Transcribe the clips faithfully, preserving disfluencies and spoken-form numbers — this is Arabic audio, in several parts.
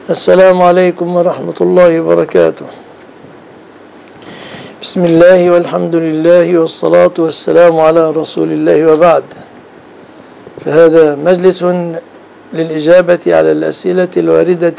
السلام عليكم ورحمة الله وبركاته. بسم الله والحمد لله والصلاة والسلام على رسول الله وبعد. فهذا مجلس للإجابة على الأسئلة الواردة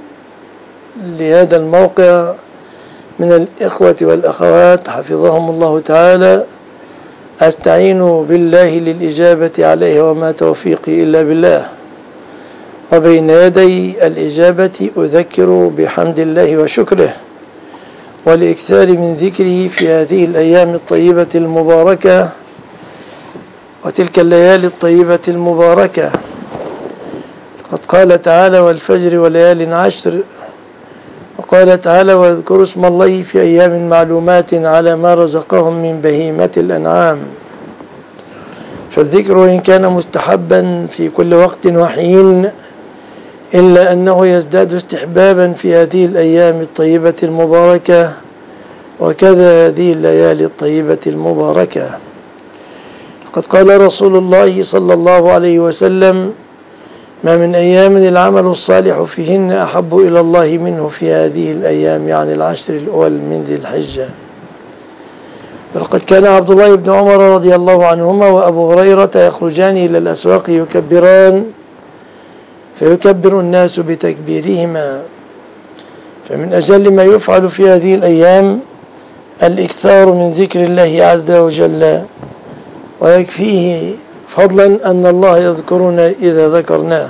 لهذا الموقع من الإخوة والأخوات حفظهم الله تعالى. أستعين بالله للإجابة عليه وما توفيقي إلا بالله. وبين يدي الإجابة أذكر بحمد الله وشكره والإكثار من ذكره في هذه الأيام الطيبة المباركة وتلك الليالي الطيبة المباركة. قد قال تعالى: والفجر وليال عشر. وقال تعالى: واذكروا اسم الله في أيام معلومات على ما رزقهم من بهيمة الأنعام. فالذكر إن كان مستحبا في كل وقت وحين إلا أنه يزداد استحبابا في هذه الأيام الطيبة المباركة وكذا هذه الليالي الطيبة المباركة. قد قال رسول الله صلى الله عليه وسلم: ما من أيام العمل الصالح فيهن أحب إلى الله منه في هذه الأيام، يعني العشر الأول من ذي الحجة. ولقد كان عبد الله بن عمر رضي الله عنهما وأبو هريرة يخرجان إلى الأسواق يكبران فيكبر الناس بتكبيرهما. فمن أجل ما يفعل في هذه الأيام الإكثار من ذكر الله عز وجل، ويكفيه فضلا أن الله يذكرنا إذا ذكرناه.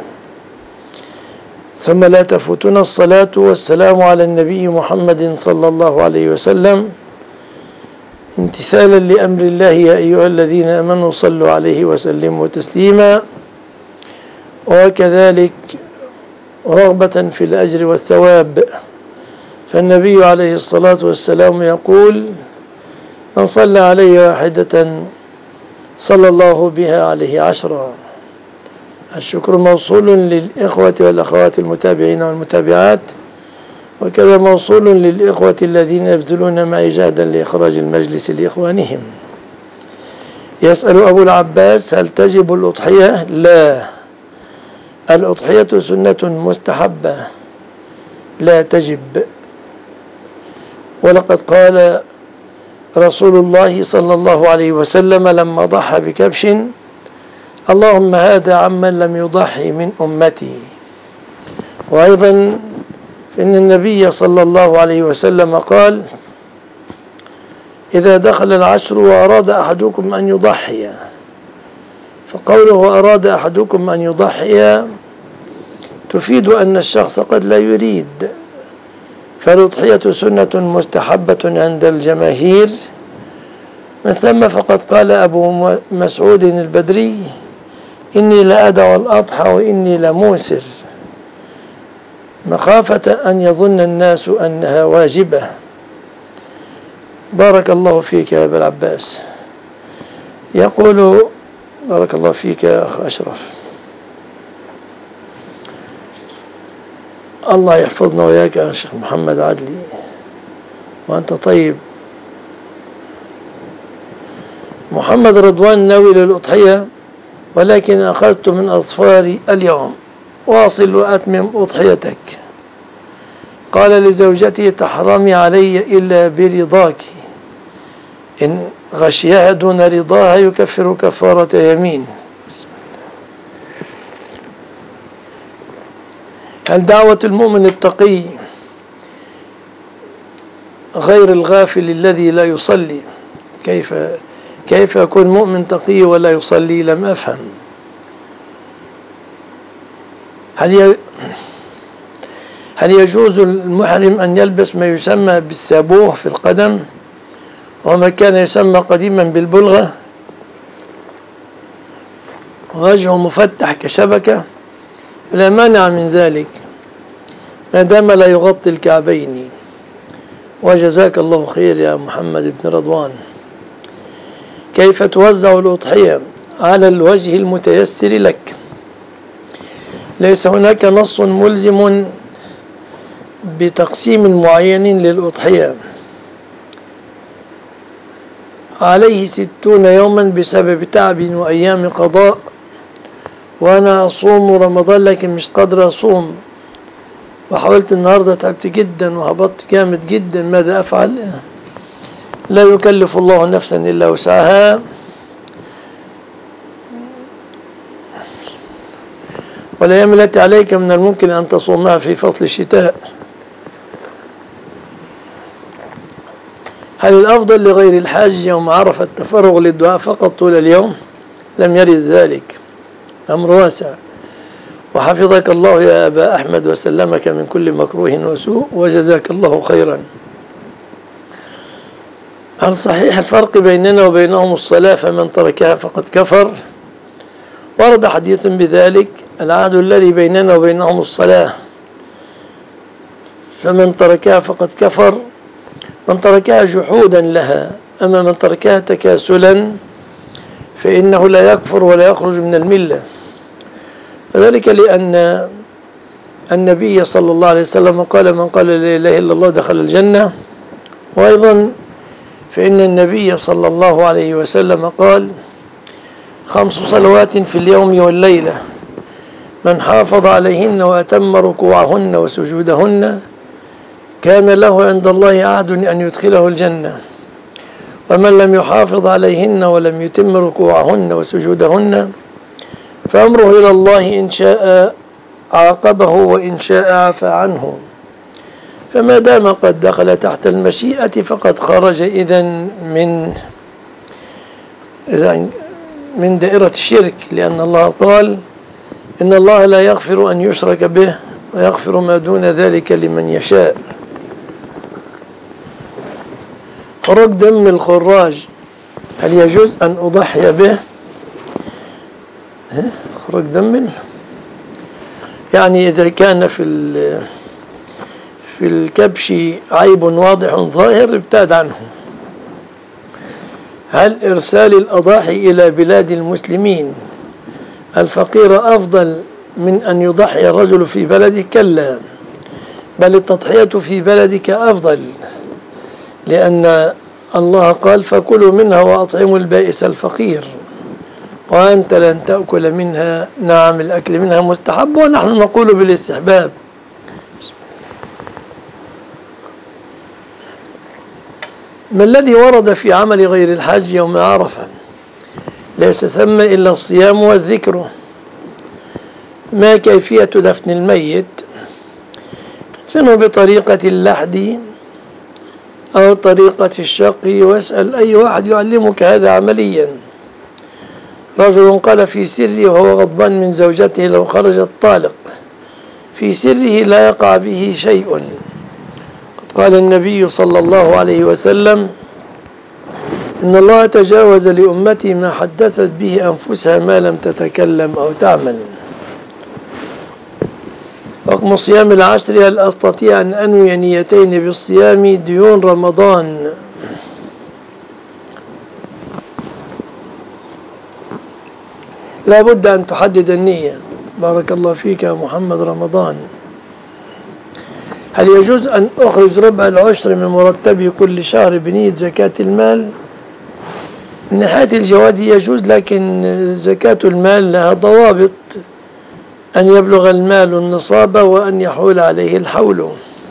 ثم لا تفوتنا الصلاة والسلام على النبي محمد صلى الله عليه وسلم امتثالا لأمر الله: يا أيها الذين آمنوا صلوا عليه وسلموا تسليما. وكذلك رغبة في الأجر والثواب، فالنبي عليه الصلاة والسلام يقول: من صلى علي واحدة صلى الله بها عليه عشرا. الشكر موصول للإخوة والأخوات المتابعين والمتابعات، وكذا موصول للإخوة الذين يبذلون معي جهدا لإخراج المجلس لإخوانهم. يسأل أبو العباس: هل تجب الأضحية؟ لا، الأضحية سنة مستحبة لا تجب. ولقد قال رسول الله صلى الله عليه وسلم لما ضحى بكبش: اللهم هذا عمن لم يضحي من أمتي. وأيضا فإن النبي صلى الله عليه وسلم قال: إذا دخل العشر وأراد أحدكم أن يضحي، فقوله أراد أحدكم أن يضحي تفيد أن الشخص قد لا يريد، فالأضحية سنة مستحبة عند الجماهير. من ثم فقد قال أبو مسعود البدري: إني لأدع الأضحى وإني لموسر، مخافة أن يظن الناس أنها واجبة. بارك الله فيك يا أبا العباس. يقول: بارك الله فيك يا أخ أشرف، الله يحفظنا وياك يا شيخ محمد عدلي، وأنت طيب. محمد رضوان ناوي للأضحية، ولكن أخذت من أظفاري اليوم، واصل وأتمم أضحيتك. قال لزوجتي: تحرمي علي إلا برضاك، إن غشيها دون رضاها يكفر كفارة يمين. هل دعوة المؤمن التقي غير الغافل الذي لا يصلي؟ كيف كيف يكون مؤمن تقي ولا يصلي؟ لم أفهم. هل هل يجوز المحرم أن يلبس ما يسمى بالسابوه في القدم وما كان يسمى قديما بالبلغة، وجهه مفتح كشبكة؟ لا مانع من ذلك ما دام لا يغطي الكعبين. وجزاك الله خير يا محمد بن رضوان. كيف توزع الأضحية؟ على الوجه المتيسر لك. ليس هناك نص ملزم بتقسيم معين للأضحية. عليه ستون يوما بسبب تعب وأيام قضاء، وأنا أصوم رمضان لكن مش قادر أصوم، وحاولت النهاردة، تعبت جدا وهبطت جامد جدا، ماذا أفعل؟ لا يكلف الله نفسا إلا وسعها، والأيام التي عليك من الممكن أن تصومها في فصل الشتاء. هل الأفضل لغير الحاج يوم عرفة التفرغ للدعاء فقط طول اليوم؟ لم يرد ذلك، أمر واسع. وحفظك الله يا أبا أحمد وسلمك من كل مكروه وسوء، وجزاك الله خيرا. هل صحيح الفرق بيننا وبينهم الصلاة فمن تركها فقد كفر؟ ورد حديث بذلك: العهد الذي بيننا وبينهم الصلاة فمن تركها فقد كفر، من تركها جحودا لها، أما من تركها تكاسلا فإنه لا يكفر ولا يخرج من الملة. وذلك لأن النبي صلى الله عليه وسلم قال: من قال لا إله إلا الله دخل الجنة. وأيضا فإن النبي صلى الله عليه وسلم قال: خمس صلوات في اليوم والليلة من حافظ عليهن وأتم ركوعهن وسجودهن كان له عند الله عهد أن يدخله الجنة، ومن لم يحافظ عليهن ولم يتم ركوعهن وسجودهن فأمره إلى الله، إن شاء عاقبه وإن شاء عفى عنه. فما دام قد دخل تحت المشيئة فقد خرج إذن من من دائرة الشرك، لأن الله قال: إن الله لا يغفر أن يشرك به ويغفر ما دون ذلك لمن يشاء. خروج دم الخراج هل يجوز أن أضحي به؟ خروج دم يعني إذا كان في في الكبش عيب واضح ظاهر ابتعد عنه. هل إرسال الأضاحي إلى بلاد المسلمين الفقيرة أفضل من أن يضحي الرجل في بلده؟ كلا، بل التضحية في بلدك أفضل، لأن الله قال: فكلوا منها وأطعموا البائس الفقير، وأنت لن تأكل منها. نعم، الأكل منها مستحب، ونحن نقول بالاستحباب. ما الذي ورد في عمل غير الحاج يوم عرفة؟ ليس ثم إلا الصيام والذكر. ما كيفية دفن الميت؟ تدفنه بطريقة اللحد أو طريقة الشق، واسأل أي واحد يعلمك هذا عمليا. رجل قال في سره وهو غضبان من زوجته: لو خرج الطالق في سره لا يقع به شيء. قال النبي صلى الله عليه وسلم: إن الله تجاوز لأمتي ما حدثت به أنفسها ما لم تتكلم أو تعمل. حكم صيام العشر: هل أستطيع أن أنوي نيتين بالصيام ديون رمضان؟ لا بد أن تحدد النية. بارك الله فيك يا محمد رمضان. هل يجوز أن أخرج ربع العشر من مرتبي كل شهر بنية زكاة المال؟ من ناحية الجواز يجوز، لكن زكاة المال لها ضوابط: أن يبلغ المال النصاب وأن يحول عليه الحول.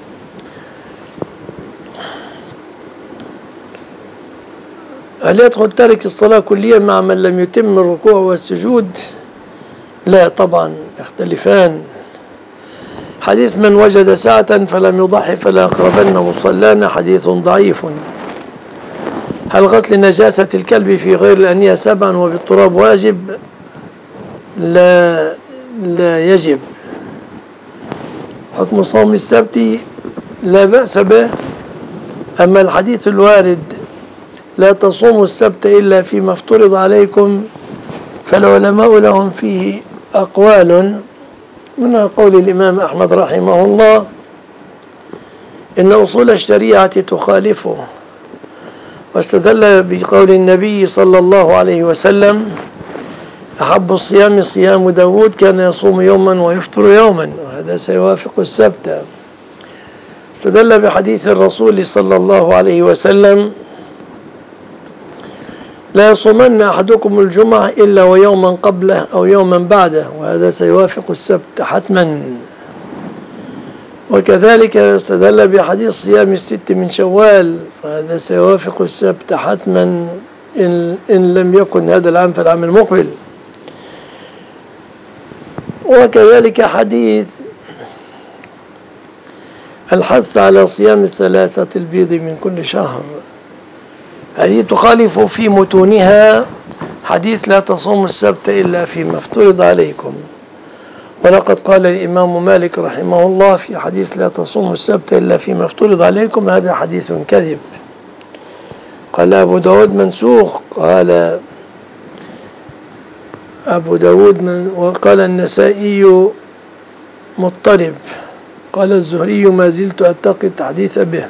هل يدخل تارك الصلاة كليا مع من لم يتم الركوع والسجود؟ لا طبعا، يختلفان. حديث من وجد ساعة فلم يضحي فلا يقربن مصلانا حديث ضعيف. هل غسل نجاسة الكلب في غير الأنية سبعا وبالتراب واجب؟ لا لا يجب. حكم صوم السبت: لا بأس به. أما الحديث الوارد: لا تصوموا السبت إلا فيما افترض عليكم، فالعلماء لهم فيه أقوال، منها قول الإمام أحمد رحمه الله: إن أصول الشريعة تخالفه، واستدل بقول النبي صلى الله عليه وسلم: أحب الصيام صيام داود كان يصوم يوما ويفطر يوما، وهذا سيوافق السبت. استدل بحديث الرسول صلى الله عليه وسلم: لا يصومن أحدكم الجمعة إلا ويوما قبله أو يوما بعده، وهذا سيوافق السبت حتما. وكذلك استدل بحديث صيام الست من شوال، فهذا سيوافق السبت حتما إن, إن لم يكن هذا العام فالعام المقبل. وكذلك حديث الحث على صيام الثلاثة البيض من كل شهر، هذه تخالف في متونها حديث لا تصوموا السبت إلا فيما افترض عليكم. ولقد قال الإمام مالك رحمه الله في حديث لا تصوموا السبت إلا فيما افترض عليكم هذا حديث كذب. قال أبو داود منسوخ، قال أبو داود من وقال النسائي مضطرب، قال الزهري ما زلت أتقي الحديث به.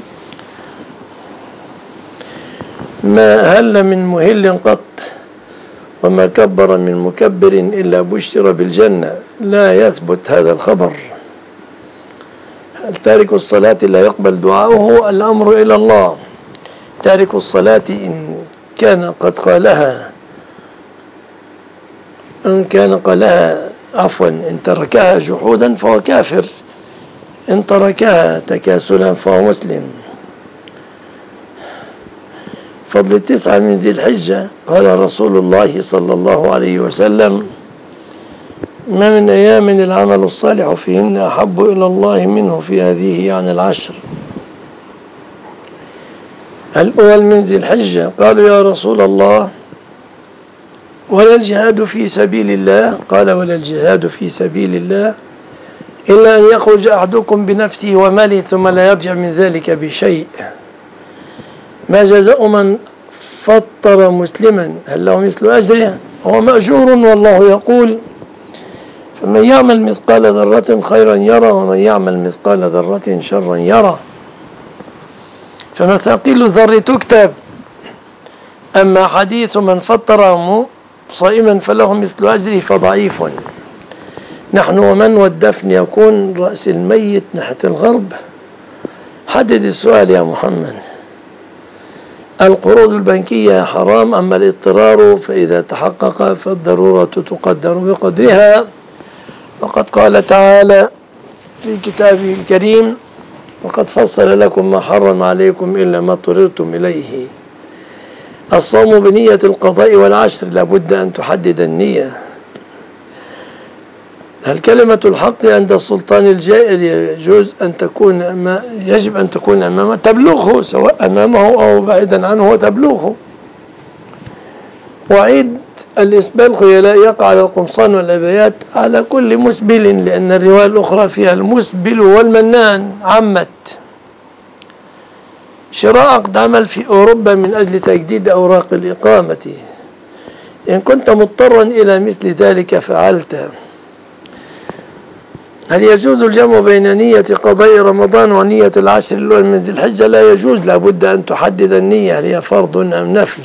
ما هل من مهل قط وما كبر من مكبر إلا بشر بالجنة، لا يثبت هذا الخبر. تارك الصلاة لا يقبل دعاؤه، الأمر إلى الله. تارك الصلاة إن كان قد قالها إن كان قالها عفوا إن تركها جحودا فهو كافر، إن تركها تكاسلا فهو مسلم. فضل التسعة من ذي الحجة، قال رسول الله صلى الله عليه وسلم ما من أيام العمل الصالح فيهن أحب إلى الله منه في هذه يعني العشر الأول من ذي الحجة. قالوا يا رسول الله ولا الجهاد في سبيل الله؟ قال ولا الجهاد في سبيل الله إلا أن يخرج أحدكم بنفسه وماله ثم لا يرجع من ذلك بشيء. ما جزاء من فطر مسلما هل له مثل أجره؟ هو مأجور، والله يقول فمن يعمل مثقال ذرة خيرا يرى ومن يعمل مثقال ذرة شرا يرى. فمثاقيل الذر تكتب. أما حديث من فطر صائما فله مثل أجره فضعيف. نحن ومن والدفن يكون رأس الميت ناحية الغرب. حدد السؤال يا محمد. القروض البنكية حرام، أما الاضطرار فإذا تحقق فالضرورة تقدر بقدرها. وقد قال تعالى في كتابه الكريم وقد فصل لكم ما حرم عليكم إلا ما اضطررتم إليه. الصوم بنية القضاء والعشر، لابد أن تحدد النية. هل كلمة الحق عند السلطان الجائر يجوز أن تكون أما يجب أن تكون أمامه تبلغه، سواء أمامه أو بعيدا عنه تبلغه. وعيد الإسبال خيلاء يقع على القمصان والأبيات على كل مسبل، لأن الرواية الأخرى فيها المسبل والمنان عمت. شراء عقد عمل في أوروبا من أجل تجديد أوراق الإقامة، إن كنت مضطرا إلى مثل ذلك فعلت. هل يجوز الجمع بين نية قضاء رمضان ونية العشر الأول من ذي الحجة؟ لا يجوز، لابد أن تحدد النية هل هي فرض أم نفل.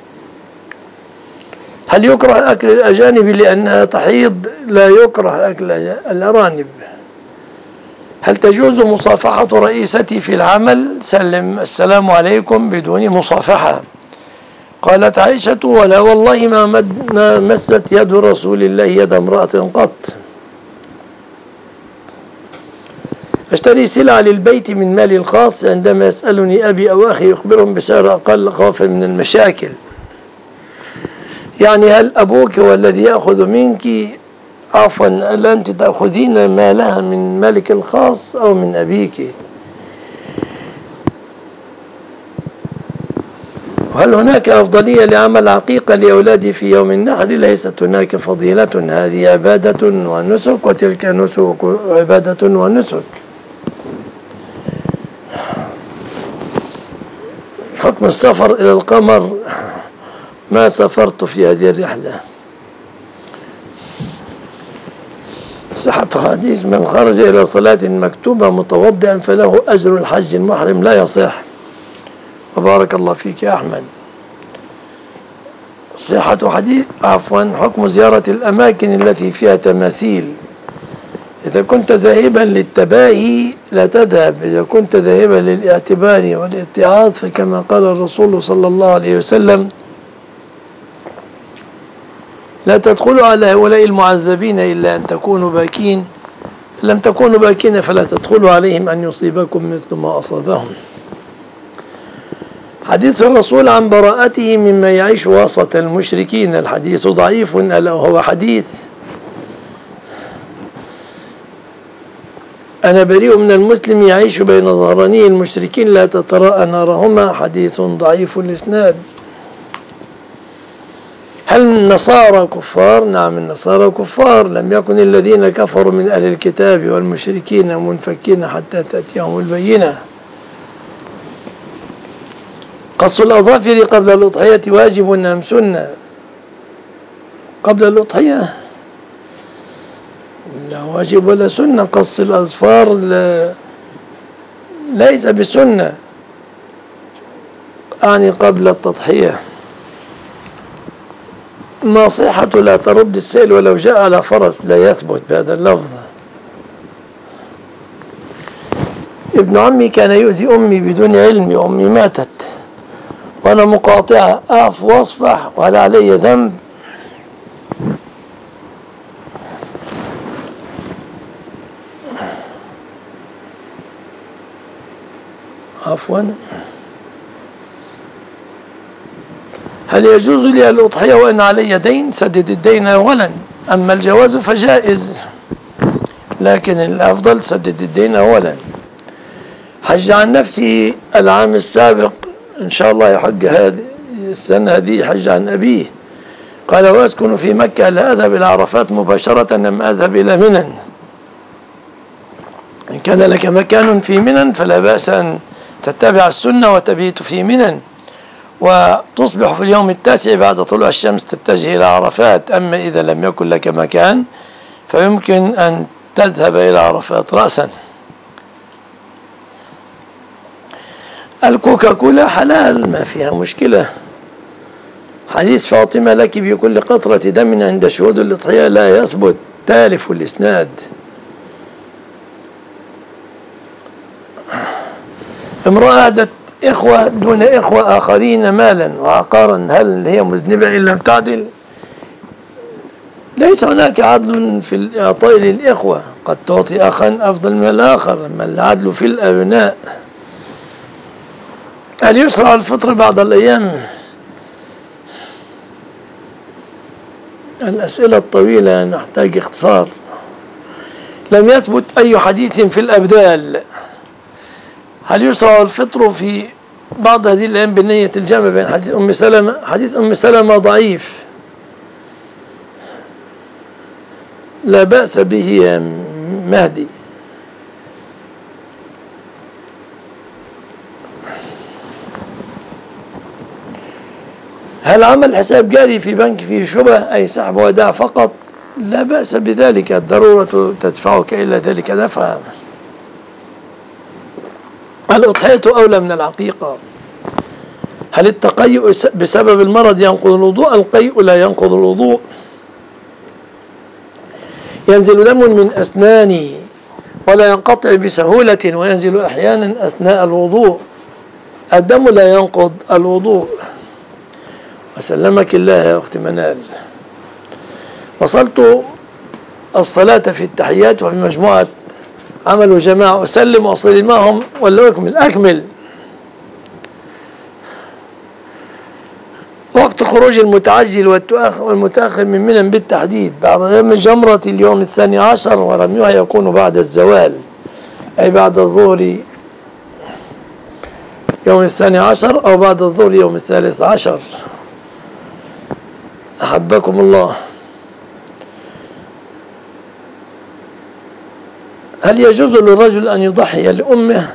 هل يكره أكل الأجانب لأنها تحيض؟ لا يكره أكل الأرانب. هل تجوز مصافحة رئيستي في العمل؟ سلم السلام عليكم بدون مصافحة. قالت عائشة ولا والله ما, مد ما مست يد رسول الله يد امرأة قط. اشتري سلعة للبيت من مالي الخاص، عندما يسألني أبي أو أخي يخبرهم بسعر أقل خوفا من المشاكل. يعني هل أبوك هو الذي يأخذ منك عفوا ألا أنت تأخذين مالها من مالك الخاص أو من أبيك؟ وهل هناك أفضلية لعمل عقيقة لأولادي في يوم النحر؟ ليست هناك فضيلة، هذه عبادة ونسك وتلك نسك عبادة ونسك. حكم السفر إلى القمر، ما سافرت في هذه الرحلة. صحة حديث من خرج إلى صلاة مكتوبة متوضئا فله أجر الحج المحرم لا يصح. وبارك الله فيك يا أحمد. صحة حديث عفوا حكم زيارة الأماكن التي فيها تماثيل. إذا كنت ذاهبا للتباهي لا تذهب، إذا كنت ذاهبا للاعتبار والاتعاظ فكما قال الرسول صلى الله عليه وسلم لا تدخلوا على هؤلاء المعذبين إلا أن تكونوا باكين لم تكونوا باكين فلا تدخلوا عليهم أن يصيبكم مثل ما أصابهم. حديث الرسول عن براءته مما يعيش وسط المشركين، الحديث ضعيف ألا وهو حديث أنا بريء من المسلم يعيش بين ظهراني المشركين لا تتراءى نارهما، حديث ضعيف الإسناد. هل النصارى كفار؟ نعم النصارى كفار، لم يكن الذين كفروا من أهل الكتاب والمشركين منفكين حتى تأتيهم البينة. قص الأظافر قبل الأضحية واجب أم سنة؟ قبل الأضحية لا واجب ولا سنة. قص الأظفار لا ليس بسنة، أعني قبل التضحية. النصيحة لا ترد السائل ولو جاء على فرس، لا يثبت بهذا اللفظ. ابن عمي كان يؤذي أمي بدون علمي وأمي ماتت وأنا مقاطعة، أعفو واصفح وهل علي ذنب؟ عفوا. هل يجوز لي الأضحية وإن علي دين؟ سدد الدين أولا، أما الجواز فجائز، لكن الأفضل سدد الدين أولا. حج عن نفسه العام السابق، إن شاء الله يحج هذه السنة هذه حج عن أبيه. قال وأسكن في مكة لا أذهب إلى عرفات مباشرة أم أذهب إلى منى؟ إن كان لك مكان في منى فلا بأس أن تتبع السنة وتبيت في منى وتصبح في اليوم التاسع بعد طلوع الشمس تتجه إلى عرفات. أما إذا لم يكن لك مكان فيمكن أن تذهب إلى عرفات رأسا. الكوكاكولا حلال ما فيها مشكلة. حديث فاطمة لك بكل قطرة دم عند شهود الأضحية لا يثبت، تالف الإسناد. امرأة أهدت إخوة دون إخوة آخرين مالا وعقارا، هل هي مذنبة إن لم تعدل؟ ليس هناك عدل في الإعطاء للإخوة، قد تعطي أخا أفضل من الآخر، أما العدل في الأبناء. هل يسرع الفطر بعض الأيام؟ الأسئلة الطويلة نحتاج اختصار. لم يثبت أي حديث في الأبدال. هل يسرع الفطر في بعض هذه الأيام بنية الجمع بين حديث أم سلمة؟ حديث أم سلمة ضعيف لا بأس به يا مهدي. هل عمل حساب جاري في بنك فيه شبهة أي سحب وداع فقط؟ لا بأس بذلك، الضرورة تدفعك إلى ذلك دفعا. الأضحية أولى من العقيقة. هل التقيؤ بسبب المرض ينقض الوضوء؟ القيء لا ينقض الوضوء. ينزل دم من أسناني ولا ينقطع بسهولة وينزل أحيانا أثناء الوضوء. الدم لا ينقض الوضوء. وسلمك الله يا أختي منال. وصلت الصلاة في التحيات وفي مجموعة عملوا جماعة، أسلم وأصلي معهم ولا أكمل؟ أكمل. وقت خروج المتعجل والمتأخر من منى بالتحديد بعد يوم جمرة اليوم الثاني عشر ورميها يكون بعد الزوال، أي بعد الظهر يوم الثاني عشر أو بعد الظهر يوم الثالث عشر. أحبكم الله. هل يجوز للرجل أن يضحي لأمه؟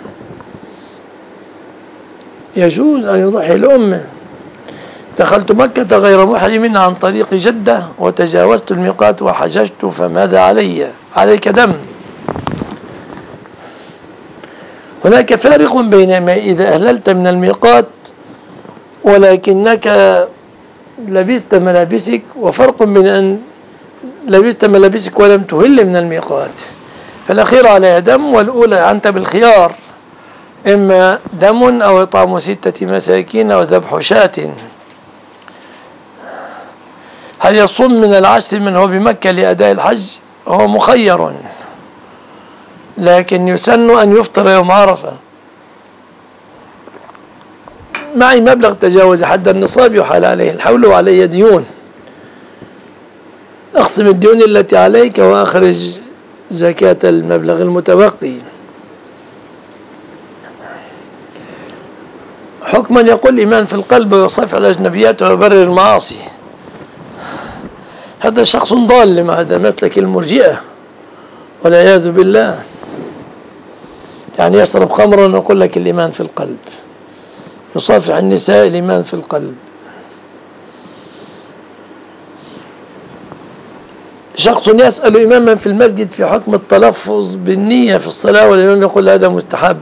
يجوز أن يضحي لأمه. دخلت مكة غير محرم عن طريق جدة وتجاوزت الميقات وحججت فماذا علي؟ عليك دم. هناك فارق بين ما إذا أهللت من الميقات ولكنك لبست ملابسك، وفرق بين أن لبست ملابسك ولم تهل من الميقات، فالأخير عليها دم والأولى أنت بالخيار، إما دم أو إطعام ستة مساكين أو ذبح شاة. هل يصوم من العشر من هو بمكة لأداء الحج؟ هو مخير. لكن يسن أن يفطر يوم عرفة. معي مبلغ تجاوز حد النصاب يحال عليه الحول وعلي ديون، أقسم الديون التي عليك وأخرج زكاة المبلغ المتبقي. حكما يقول الإيمان في القلب ويصفح الأجنبيات ويبرر المعاصي. هذا شخص ضال، هذا مسلك المرجئة والعياذ بالله. يعني يشرب خمرا ويقول لك الإيمان في القلب، يصافح النساء الإيمان في القلب. شخص يسأل إماما في المسجد في حكم التلفظ بالنية في الصلاة، والإمام يقول هذا مستحب،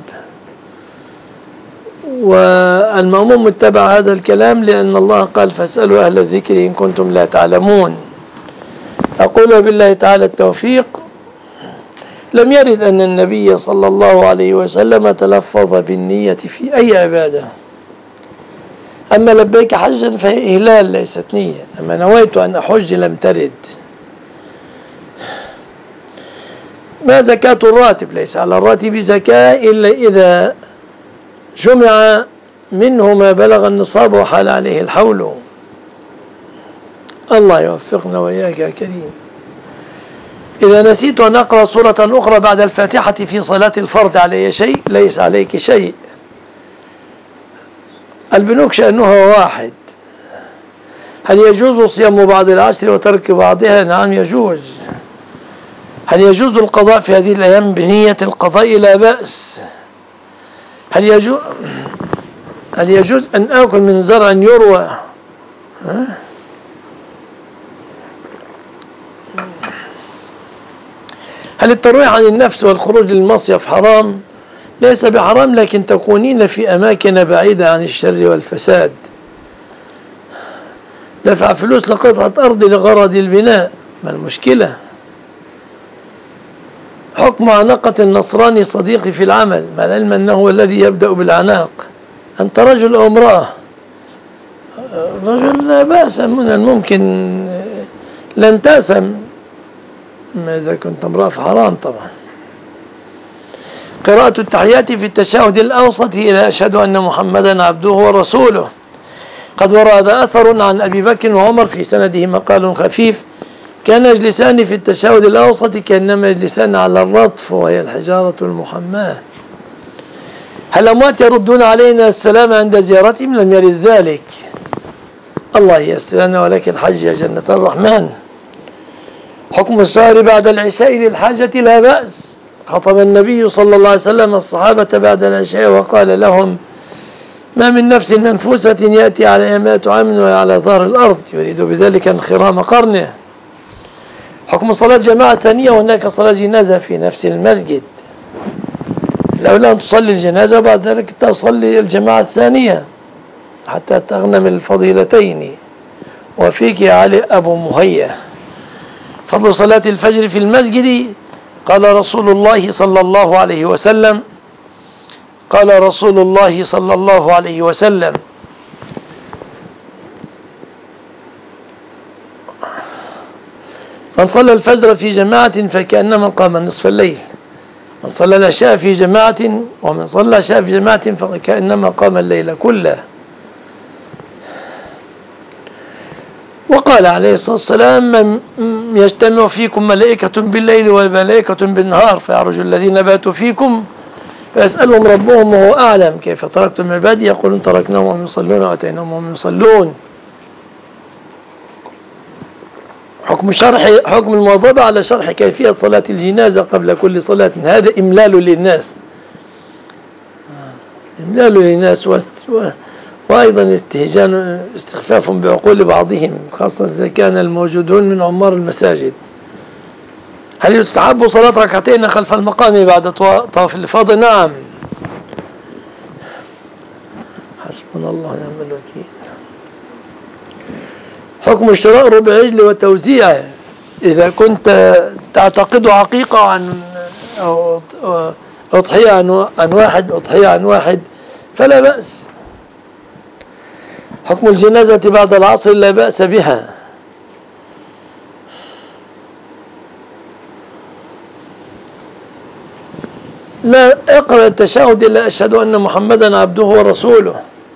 والمأموم متبع هذا الكلام لأن الله قال فاسألوا أهل الذكر إن كنتم لا تعلمون. أقول بالله تعالى التوفيق. لم يرد أن النبي صلى الله عليه وسلم تلفظ بالنية في أي عبادة. أما لبيك حجا فهي إهلال ليست نية، أما نويت أن أحج لم ترد. ما زكاة الراتب؟ ليس على الراتب زكاة إلا إذا جمع منه ما بلغ النصاب وحال عليه الحول. الله يوفقنا وإياك يا كريم. إذا نسيت أن أقرأ سورة أخرى بعد الفاتحة في صلاة الفرض علي شيء؟ ليس عليك شيء. البنوك شأنها واحد. هل يجوز صيام بعض العشر وترك بعضها؟ نعم يجوز. هل يجوز القضاء في هذه الأيام بنية القضاء؟ لا بأس. هل يجوز هل يجوز أن آكل من زرع يروى؟ هل الترويح عن النفس والخروج للمصيف حرام؟ ليس بحرام، لكن تكونين في أماكن بعيدة عن الشر والفساد. دفع فلوس لقطعة أرض لغرض البناء، ما المشكلة؟ حكم عناقة النصراني صديقي في العمل، مع العلم أنه هو الذي يبدأ بالعناق. أنت رجل أو امرأة؟ رجل لا بأس، من الممكن لن تأثم. إذا كنت امرأة فحرام طبعا. قراءة التحيات في التشهد الأوسط إلى أشهد أن محمدا عبده ورسوله. قد ورد أثر عن أبي بكر وعمر في سنده مقال خفيف، كان يجلسان في التشهد الأوسط كأنما يجلسان على الرطف وهي الحجارة المحماة. هل الأموات يردون علينا السلام عند زيارتهم؟ لم يرد ذلك. الله ييسر لنا ولك الحج يا جنة الرحمن. حكم السهر بعد العشاء للحاجة؟ لا بأس. خطب النبي صلى الله عليه وسلم الصحابة بعد العشاء وقال لهم ما من نفس منفوسة يأتي على مائة عام وهي على ظهر الأرض يريد بذلك انخرام قرنه. حكم صلاة جماعة ثانية، وهناك صلاة جنازة في نفس المسجد، الأولى أن تصلي الجنازة وبعد ذلك تصلي الجماعة الثانية حتى تغنم الفضيلتين. وفيك يا علي أبو مهية. فضل صلاة الفجر في المسجد، قال رسول الله صلى الله عليه وسلم قال رسول الله صلى الله عليه وسلم من صلى الفجر في جماعة فكأنما قام نصف الليل، من صلى العشاء في جماعة ومن صلى العشاء في جماعة فكأنما قام الليل كله. وقال عليه الصلاة والسلام من يجتمع فيكم ملائكة بالليل وملائكة بالنهار فيعرج الذين باتوا فيكم فيسألهم ربهم وهو أعلم كيف تركتم عبادي يقولون تركناهم وهم يصلون وأتيناهم وهم يصلون. حكم شرح حكم المواظبة على شرح كيفية صلاة الجنازة قبل كل صلاة، هذا إملال للناس إملال للناس واست وأيضا استهجان استخفاف بعقول بعضهم، خاصة إذا كان الموجودون من عمار المساجد. هل يستحب صلاة ركعتين خلف المقام بعد طواف الإفاضة؟ نعم. حسبنا الله ونعم الوكيل. حكم شراء ربع عجل وتوزيعه، إذا كنت تعتقد عقيقة عن أو أضحية عن واحد أضحية عن واحد فلا بأس. حكم الجنازة بعد العصر لا بأس بها. لا اقرأ التشهد إلا أشهد أن محمدا عبده ورسوله.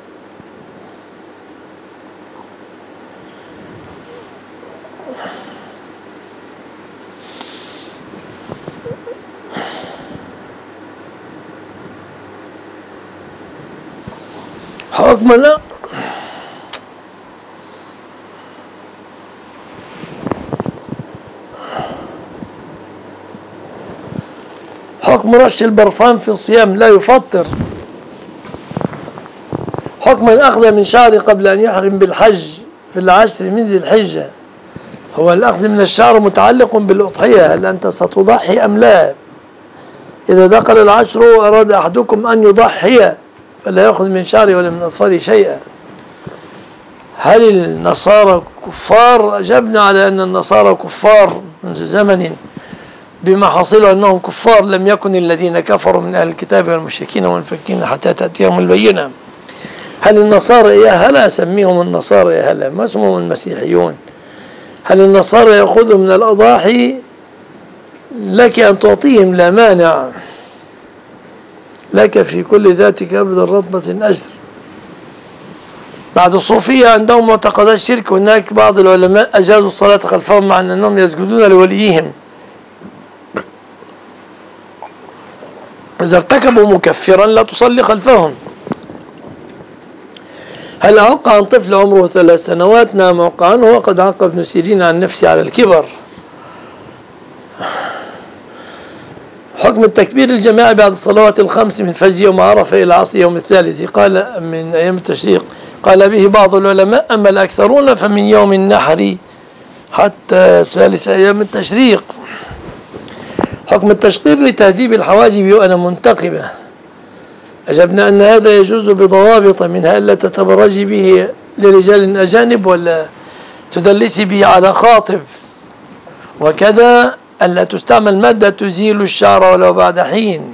حكم لا حكم رش البرفان في الصيام لا يفطر. حكم الأخذ من شعره قبل أن يحرم بالحج في العشر من ذي الحجة. هو الأخذ من الشعر متعلق بالأضحية، هل أنت ستضحي أم لا؟ إذا دخل العشر وأراد أحدكم أن يضحي فلا يأخذ من شعره ولا من أظفاره شيئا. هل النصارى كفار؟ أجبنا على أن النصارى كفار منذ زمن بما حصلوا أنهم كفار، لم يكن الذين كفروا من أهل الكتاب والمشركين والمنفكين حتى تأتيهم البينة. هل النصارى يا هلا أسميهم النصارى يا هلا، ما اسمهم المسيحيون. هل النصارى يأخذوا من الأضاحي؟ لك أن تعطيهم لا مانع، لك في كل ذات كبد رطبة أجر. بعد الصوفية عندهم معتقدات شرك، هناك بعض العلماء أجازوا الصلاة خلفهم مع أنهم يسجدون لوليهم إذا ارتكبوا مكفرا لا تصلي خلفهم. هل عق عن طفل عمره ثلاث سنوات؟ نعم عق عنه، وقد عق ابن سيرين عن نفسه على الكبر. حكم التكبير الجماعي بعد الصلوات الخمس من فجر يوم عرفة إلى العصر يوم الثالث، قال من أيام التشريق، قال به بعض العلماء، أما الأكثرون فمن يوم النحر حتى ثالث أيام التشريق. حكم التشقير لتهذيب الحواجب وأنا منتقبة، أجبنا أن هذا يجوز بضوابط، منها ألا تتبرجي به لرجال أجانب ولا تدلسي به على خاطب، وكذا ألا تستعمل مادة تزيل الشعر ولو بعد حين،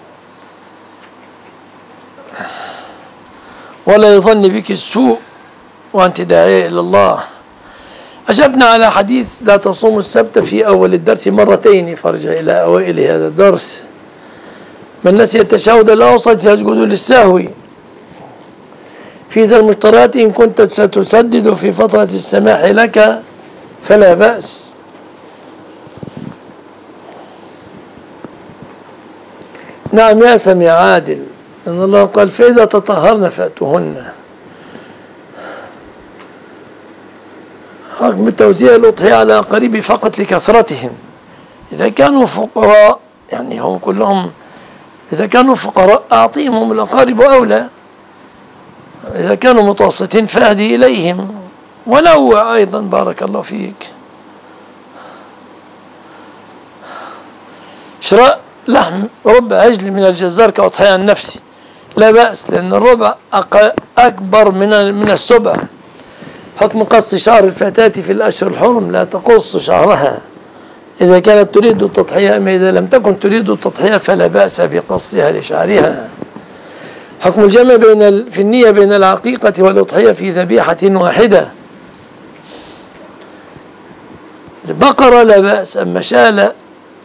ولا يظن بك السوء وأنت داعية إلى الله. أجبنا على حديث لا تصوم السبت في أول الدرس مرتين، فارجع إلى أوائل هذا الدرس. من نسي التشهد الأوسط يسجد للسهو. في ذا المشتريات إن كنت ستسدد في فترة السماح لك فلا بأس. نعم يا سميع عادل، إن الله قال فإذا تطهرن فأتوهن. حكم توزيع الأضحية على قريب فقط لكثرتهم. إذا كانوا فقراء يعني هم كلهم، إذا كانوا فقراء أعطيهم الأقارب أولى، إذا كانوا متوسطين فأهدي إليهم، ونوع أيضا بارك الله فيك. شراء لحم ربع عجل من الجزار كأضحية عن نفسي لا بأس، لأن الربع أكبر من من السبع. حكم قص شعر الفتاة في الأشهر الحرم، لا تقص شعرها إذا كانت تريد التضحية، أما إذا لم تكن تريد التضحية فلا بأس بقصها لشعرها. حكم الجمع بين في النية بين العقيقة والأضحية في ذبيحة واحدة. بقرة لا بأس، أما شاة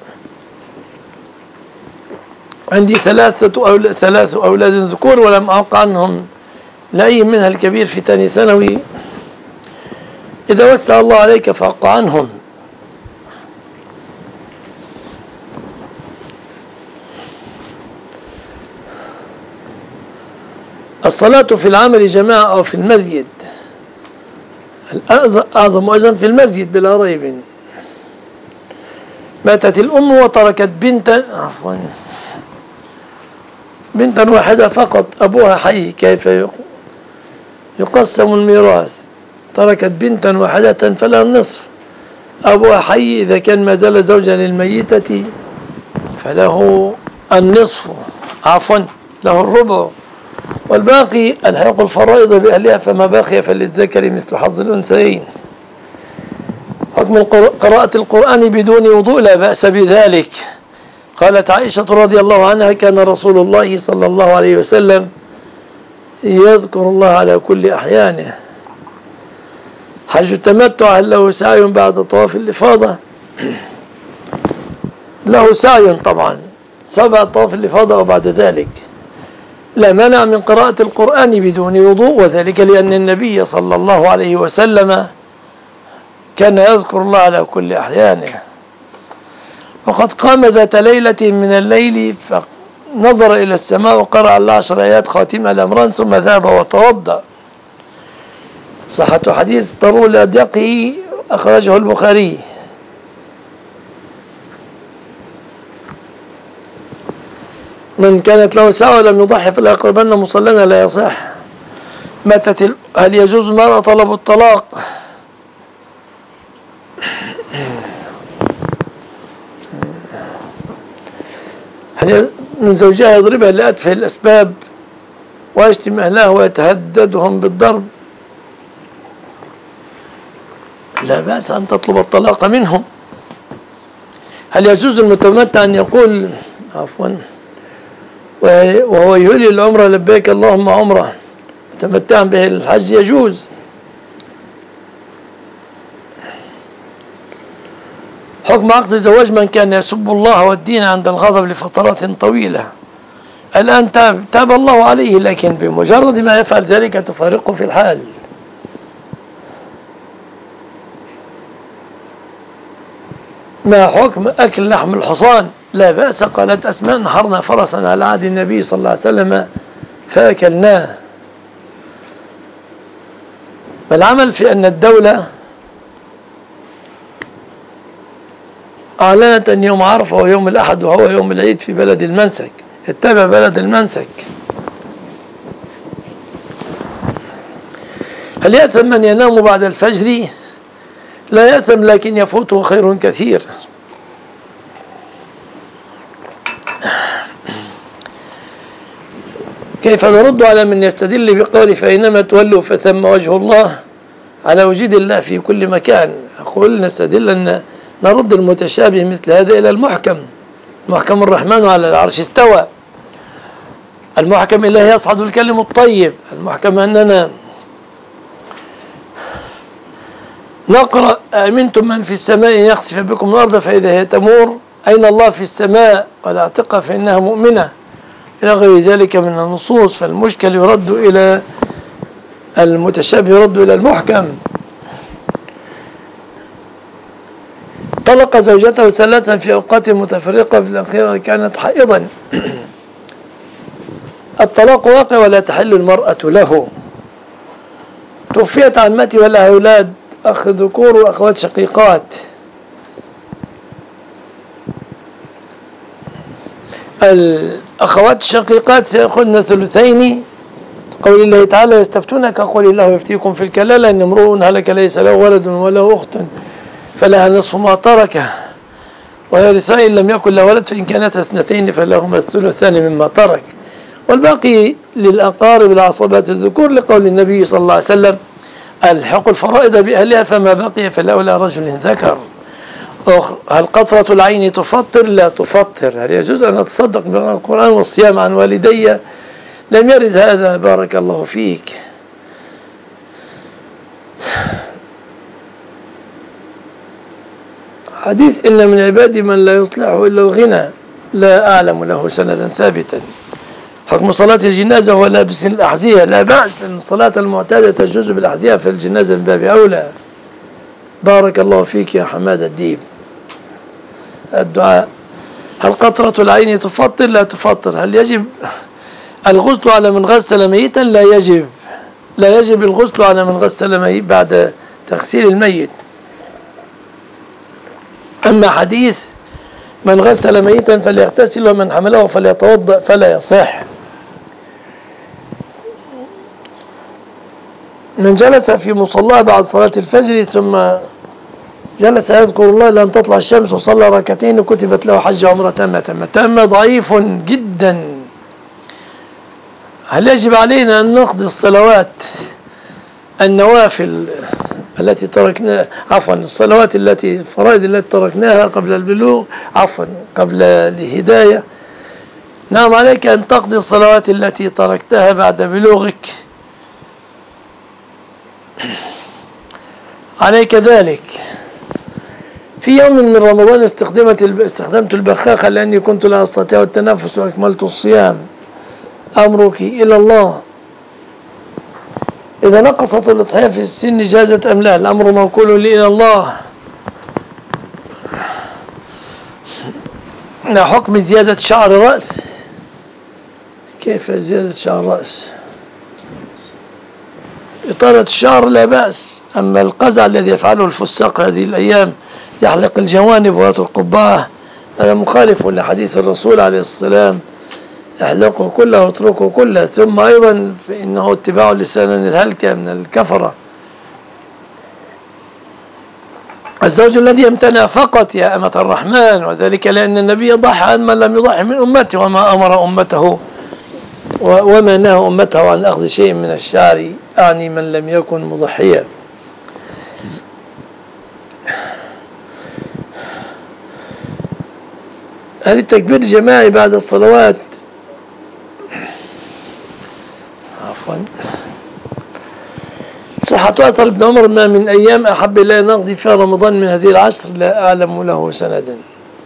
عندي ثلاثة أولاد ثلاث أولاد ذكور ولم أعق عنهم لأي منها الكبير في ثاني ثانوي، إذا وسع الله عليك فأعق عنهم. الصلاة في العمل جماعة أو في المسجد، أعظم أجرا في المسجد بلا ريب. ماتت الأم وتركت بنتا عفوا بنتا واحدة فقط، أبوها حي، كيف يقسم الميراث؟ تركت بنتا واحدة فلا النصف، أبوها حي، إذا كان ما زال زوجا للميتة فله النصف عفوا له الربع، والباقي الحق الفرائض بأهلها، فما باقي فللذكر مثل حظ الأنثيين. حكم قراءة القرآن بدون وضوء، لا بأس بذلك. قالت عائشة رضي الله عنها كان رسول الله صلى الله عليه وسلم يذكر الله على كل أحيانه. حج التمتع هل له سعي بعد طواف الإفاضة؟ له سعي طبعا، سبع طواف الإفاضة وبعد ذلك. لا مانع من قراءة القرآن بدون وضوء، وذلك لأن النبي صلى الله عليه وسلم كان يذكر الله على كل أحيانه. وقد قام ذات ليلة من الليل فنظر إلى السماء وقرأ العشر آيات خاتمة الأمران ثم ذهب وتوضأ. صحة حديث طلول الأديقي أخرجه البخاري. من كانت له ساعة ولم يضحي فلا يقربن مصلنا لا يصح. ماتت ال... هل يجوز المرأة طلب الطلاق؟ هل من زوجها يضربها لأتفه الأسباب ويشتم أهلها ويتهددهم بالضرب؟ لا بأس أن تطلب الطلاق منهم. هل يجوز المتمتع أن يقول عفوا وهو يهلي العمرة لبيك اللهم عمرة متمتعا به الحج؟ يجوز. حكم عقد زواج من كان يسب الله والدين عند الغضب لفترات طويلة. الآن تاب, تاب الله عليه، لكن بمجرد ما يفعل ذلك تفارقه في الحال. ما حكم أكل لحم الحصان؟ لا بأس. قالت أسماء نحرنا فرسا على عهد النبي صلى الله عليه وسلم فأكلناه. والعمل في أن الدولة أعلنت أن يوم عرفة ويوم الأحد وهو يوم العيد في بلد المنسك، اتبع بلد المنسك. هل يأثم من ينام بعد الفجر؟ لا يأثم، لكن يفوته خير كثير. كيف نرد على من يستدل بقول فإنما تولوا فثم وجه الله على وجود الله في كل مكان؟ أقول نستدل أن نرد المتشابه مثل هذا إلى المحكم. محكم الرحمن على العرش استوى. المحكم إليه يصعد الكلم الطيب. المحكم أننا نقرأ أأمنتم من في السماء يخسف بكم الأرض فإذا هي تمور. أين الله في السماء؟ ولا اعتقها فإنها مؤمنة، إلى غير ذلك من النصوص. فالمشكل يرد إلى المتشابه، يرد إلى المحكم. طلق زوجته ثلاثا في أوقات متفرقة، في الأخيرة كانت حائضا. الطلاق واقع ولا تحل المرأة له. توفيت عمتي ولها أولاد، أخ ذكور وأخوات شقيقات. الأخوات الشقيقات سيأخذن ثلثين، قول الله تعالى يستفتونك قل الله يفتيكم في الكلالة إن امرؤ هلك ليس له ولد وله أخت فلها نصف ما ترك ويرثان إن لم يكن له ولد فإن كانت اثنتين فلهما الثلثان مما ترك، والباقي للأقارب العصبات الذكور، لقول النبي صلى الله عليه وسلم الحق الفرائض بأهلها فما بقي فلأولى رجل ذكر. هل قطرة العين تفطر؟ لا تفطر. هل يجوز أن أتصدق بالقرآن والصيام عن والدي؟ لم يرد هذا. بارك الله فيك. حديث إن من عبادي من لا يصلحه إلا الغنى لا أعلم له سندا ثابتا. حكم صلاة الجنازة ولابس الأحذية؟ لا بأس، لأن الصلاة المعتادة تجوز بالأحذية في الجنازة من باب أولى. بارك الله فيك يا حماد الديب. الدعاء. هل قطرة العين تفطر؟ لا تفطر. هل يجب الغسل على من غسل ميتا؟ لا يجب. لا يجب الغسل على من غسل ميت بعد تغسيل الميت. أما حديث من غسل ميتا فليغتسل ومن حمله فليتوضأ فلا يصح. من جلس في مصلاه بعد صلاة الفجر ثم جلس يذكر الله لأن تطلع الشمس وصلى ركعتين وكتبت له حج عمرة تامة تامة تامة ضعيف جدا. هل يجب علينا أن نقضي الصلوات النوافل التي تركناها، عفوا الصلوات التي فرائض التي تركناها قبل البلوغ، عفوا قبل الهداية؟ نعم، عليك أن تقضي الصلوات التي تركتها بعد بلوغك، عليك ذلك. في يوم من رمضان استخدمت استخدمت البخاخة لأني كنت لا أستطيع التنفس وأكملت الصيام. أمرك إلى الله. إذا نقصت الأضحية في السن جازت أم لا؟ الأمر موكول لي إلى الله. حكم زيادة شعر رأس. كيف زيادة شعر رأس؟ إطالة الشعر لا بأس، أما القزع الذي يفعله الفساق هذه الأيام يحلق الجوانب ويطرق القبعة هذا مخالف لحديث الرسول عليه السلام: احلقه كله واتركه كله. ثم أيضا فإنه اتباع لسان الهلكة من الكفرة. الزوج الذي يمتنع فقط يا أمة الرحمن، وذلك لأن النبي ضحى عن من لم يضحي من أمته، وما أمر أمته وما نهى أمته عن أخذ شيء من الشعر، أعني من لم يكن مضحيا. هل التكبير الجماعي بعد الصلوات عفوا صحة أثر ابن عمر: ما من أيام أحب إلى أن نقضي فيها رمضان من هذه العشر لا أعلم له سندا.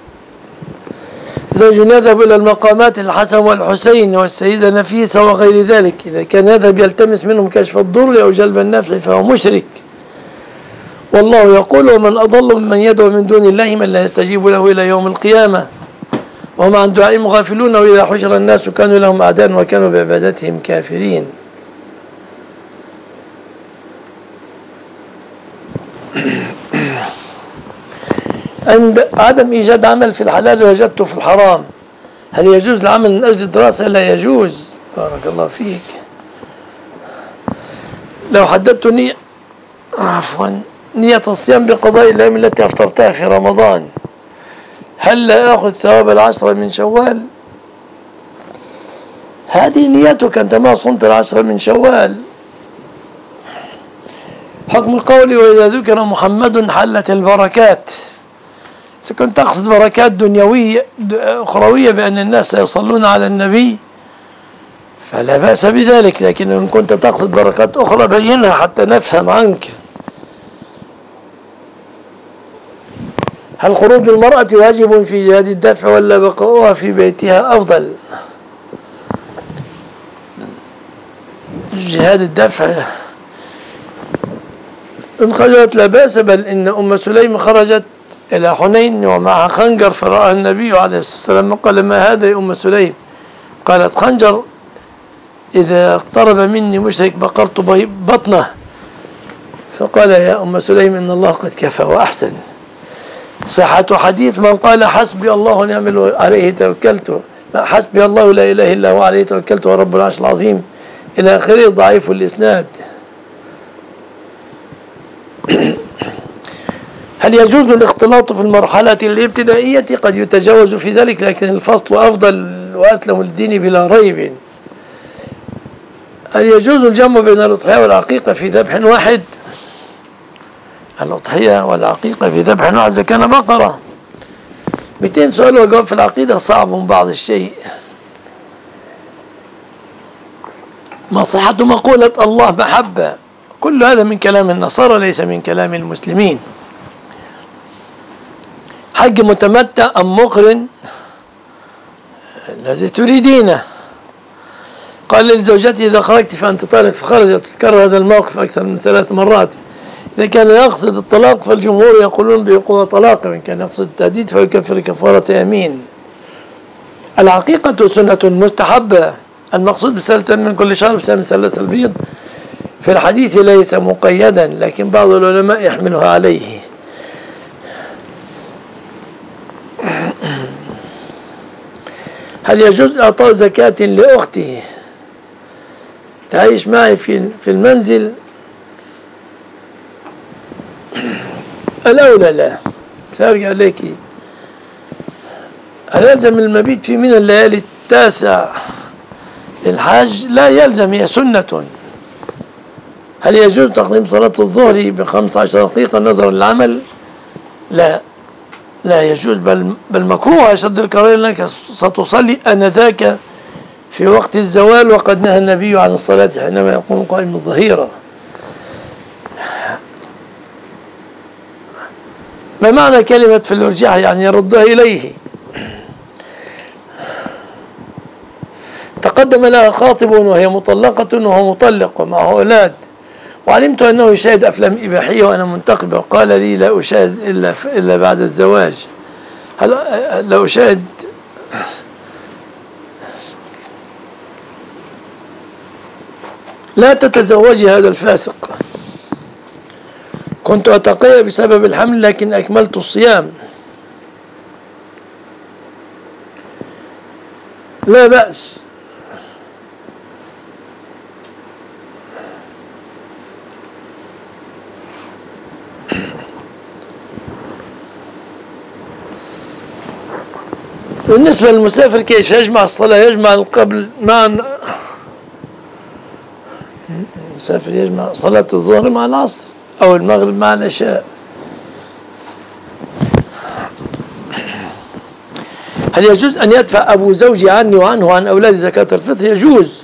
زوج يذهب إلى المقامات الحسن والحسين والسيدة نفيسة وغير ذلك، إذا كان يذهب يلتمس منهم كشف الضر أو جلب النفع فهو مشرك. والله يقول: ومن أضل ممن يدعو من دون الله من لا يستجيب له إلى يوم القيامة وهم عن دعائهم غافلون وإذا حشر الناس كانوا لهم أعداء وكانوا بعبادتهم كافرين. عند عدم إيجاد عمل في الحلال وجدته في الحرام، هل يجوز العمل من أجل الدراسة؟ لا يجوز. بارك الله فيك. لو حددت نية عفوا نية الصيام بقضاء الأيام التي أفطرتها في رمضان، هل لا آخذ ثواب العشرة من شوال؟ هذه نيتك أنت ما صمت العشرة من شوال. حكم القول: وإذا ذكر محمد حلت البركات. إذا كنت تقصد بركات دنيوية أخروية بأن الناس سيصلون على النبي فلا بأس بذلك، لكن إن كنت تقصد بركات أخرى بينها حتى نفهم عنك. هل خروج المرأة واجب في جهاد الدفع ولا بقاؤها في بيتها أفضل؟ جهاد الدفع إن خرجت لا بأس، بل إن أم سليم خرجت إلى حنين ومعها خنجر فرأى النبي عليه الصلاة والسلام قال: ما هذا يا أم سليم؟ قالت: خنجر إذا اقترب مني مشرك بقرت بطنه. فقال: يا أم سليم إن الله قد كفى وأحسن. صحة حديث من قال حسبي الله ونعم عليه توكلت، حسبي الله لا إله إلا هو عليه توكلت ورب العرش العظيم إلى آخره ضعيف الإسناد. هل يجوز الاختلاط في المرحلة الابتدائية؟ قد يتجاوز في ذلك، لكن الفصل أفضل وأسلم للدين بلا ريب. هل يجوز الجمع بين الأضحية والعقيقة في ذبح واحد؟ الأضحية والعقيقة في ذبح واحد إذا كان بقرة. مئتين سؤال وجواب في العقيدة صعب بعض الشيء. ما صحة مقولة الله محبة؟ كل هذا من كلام النصارى ليس من كلام المسلمين. حج متمتع أم مقرن؟ الذي تريدينه. قال لزوجته: إذا خرجت فأنت طالق، فخرجت. تكرر هذا الموقف أكثر من ثلاث مرات. إذا كان يقصد الطلاق فالجمهور يقولون بوقوع طلاق، وإن كان يقصد التهديد فيكفر كفارة يمين. العقيقة سنة مستحبة، المقصود بسنة من كل شهر بسنة ثلاث البيض في الحديث ليس مقيدا، لكن بعض العلماء يحملها عليه. هل يجوز إعطاء زكاة لأختي تعيش معي في في المنزل؟ الأولى لا. سأرجع لك. هل يلزم المبيت في من الليالي التاسع للحاج؟ لا يلزم، هي سنة. هل يجوز تقديم صلاة الظهر بخمس عشر دقيقة نظرا للعمل؟ لا لا يجوز، بل بل مكروه أشد الكراهية، لأنك ستصلي آنذاك في وقت الزوال، وقد نهى النبي عن الصلاة حينما يقوم قائم الظهيرة. ما معنى كلمة فليرجعها؟ يعني يردها إليه. تقدم لها خاطب وهي مطلقة وهو مطلق ومعه أولاد، وعلمت أنه يشاهد أفلام إباحية وأنا منتقبة، وقال لي لا أشاهد إلا, إلا بعد الزواج. هل لا أشاهد؟ لا تتزوجي هذا الفاسق. كنت أتقي بسبب الحمل لكن أكملت الصيام. لا بأس. بالنسبة للمسافر كيف يجمع الصلاة؟ يجمع قبل مع المسافر يجمع صلاة الظهر مع العصر أو المغرب مع العشاء. هل يجوز أن يدفع أبو زوجي عني وعنه وعن أولادي زكاة الفطر؟ يجوز.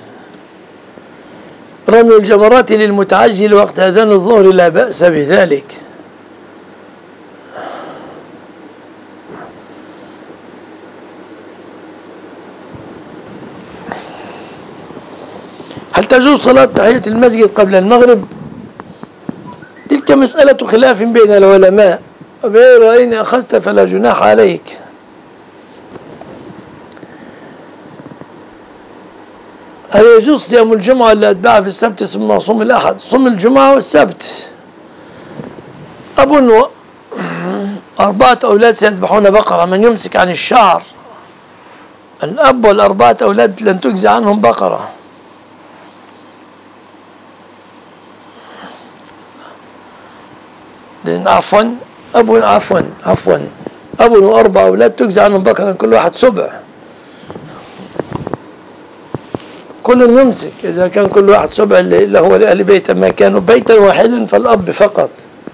رمي الجمرات للمتعجل وقت أذان الظهر لا بأس بذلك. هل تجوز صلاة تحية المسجد قبل المغرب؟ تلك مسألة خلاف بين العلماء، وبأي رأي أخذت فلا جناح عليك. هل يجوز صيام الجمعة اللي أتبعها في السبت ثم صوم الأحد؟ صوم الجمعة والسبت. أب أربعة أولاد سيذبحون بقرة، من يمسك عن الشعر؟ الأب والأربعة أولاد لن تجزي عنهم بقرة. لأن عفوا أب عفوا عفوا أب وأربع أولاد تجزي عنهم بقرة، كل واحد سبع. كل يمسك، إذا كان كل واحد سبع اللي هو لأهل بيت، ما كانوا بيتا واحدا فالأب فقط.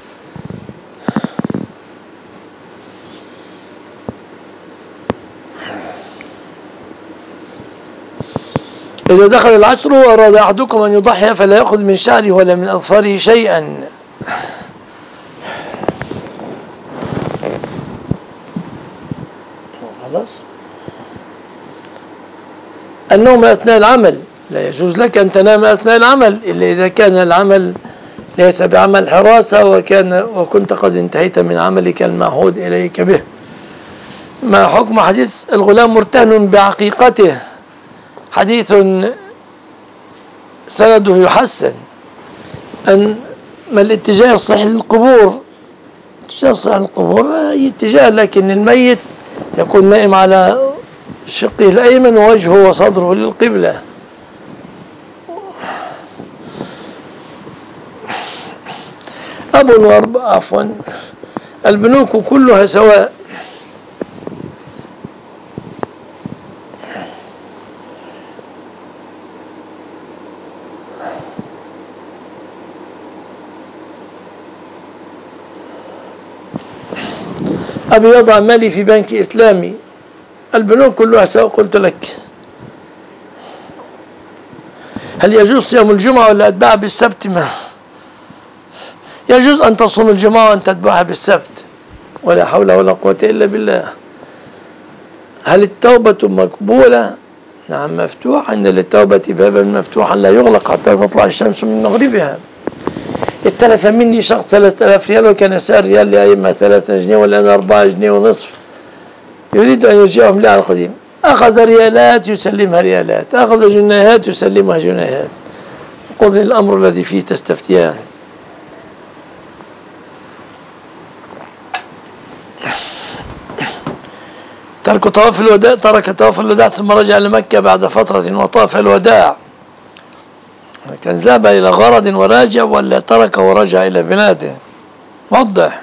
إذا دخل العشر وأراد أحدكم أن يضحي فلا يأخذ من شعره ولا من أظفاره شيئا. خلاص. النوم أثناء العمل لا يجوز لك أن تنام أثناء العمل إلا إذا كان العمل ليس بعمل حراسة وكان وكنت قد انتهيت من عملك المعهود إليك به. ما حكم حديث الغلام مرتهن بعقيقته؟ حديث سنده يحسن. أن ما الاتجاه الصحيح للقبور؟ الاتجاه الصحيح للقبور أي اتجاه، لكن الميت يكون نائم على شقه الأيمن ووجهه وصدره للقبلة. أب وأربع عفوا البنوك كلها سواء. أبي يضع مالي في بنك إسلامي، البنوك كلها سواء. قلت لك. هل يجوز صيام الجمعة ولا أتبعها بالسبت؟ ما يجوز أن تصوم الجمعة وأن تتبعها بالسبت، ولا حول ولا قوة إلا بالله. هل التوبة مقبولة؟ نعم مفتوح، إن للتوبة بابا مفتوحا لا يغلق حتى تطلع الشمس من مغربها. استلف مني شخص ثلاثة آلاف ريال وكان سعر ريال لأيما ثلاثة جنيه والآن أربعة جنيه ونصف، يريد أن يرجعهم لي على القديم. أخذ ريالات يسلمها ريالات، أخذ جنيهات يسلمها جنيهات. قضي الأمر الذي فيه تستفتيان. ترك طواف الوداع، ترك طواف الوداع ثم رجع لمكة بعد فترة وطاف الوداع. كان ذهب إلى غرض وراجع ولا ترك ورجع إلى بلاده؟ وضح.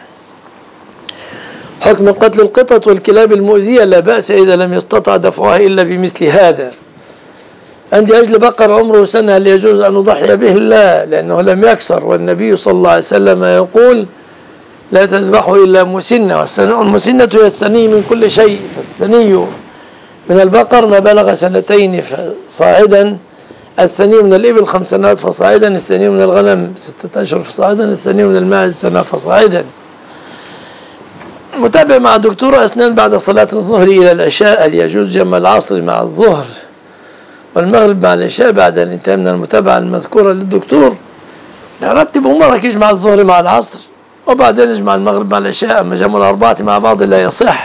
حكم قتل القطط والكلاب المؤذية لا بأس إذا لم يستطع دفعها إلا بمثل هذا. عندي أجل بقر عمره سنة، هل يجوز أن أضحي به؟ لا، لأنه لم يكسر، والنبي صلى الله عليه وسلم يقول لا تذبحوا إلا مسنة، والمسنة هي الثني من كل شيء، فالثني من البقر ما بلغ سنتين فصاعدا، الثني من الإبل خمس سنوات فصاعدا، الثني من الغنم ستة أشهر فصاعدا، الثني من الماعز سنة فصاعدا. متابع مع دكتور أسنان بعد صلاة الظهر إلى العشاء، هل يجوز جمع العصر مع الظهر والمغرب مع العشاء بعد الانتهاء من المتابعة المذكورة للدكتور؟ رتب أمورك، اجمع الظهر مع العصر وبعدين اجمع المغرب مع العشاء. أما جمع الأربعة مع بعض لا يصح.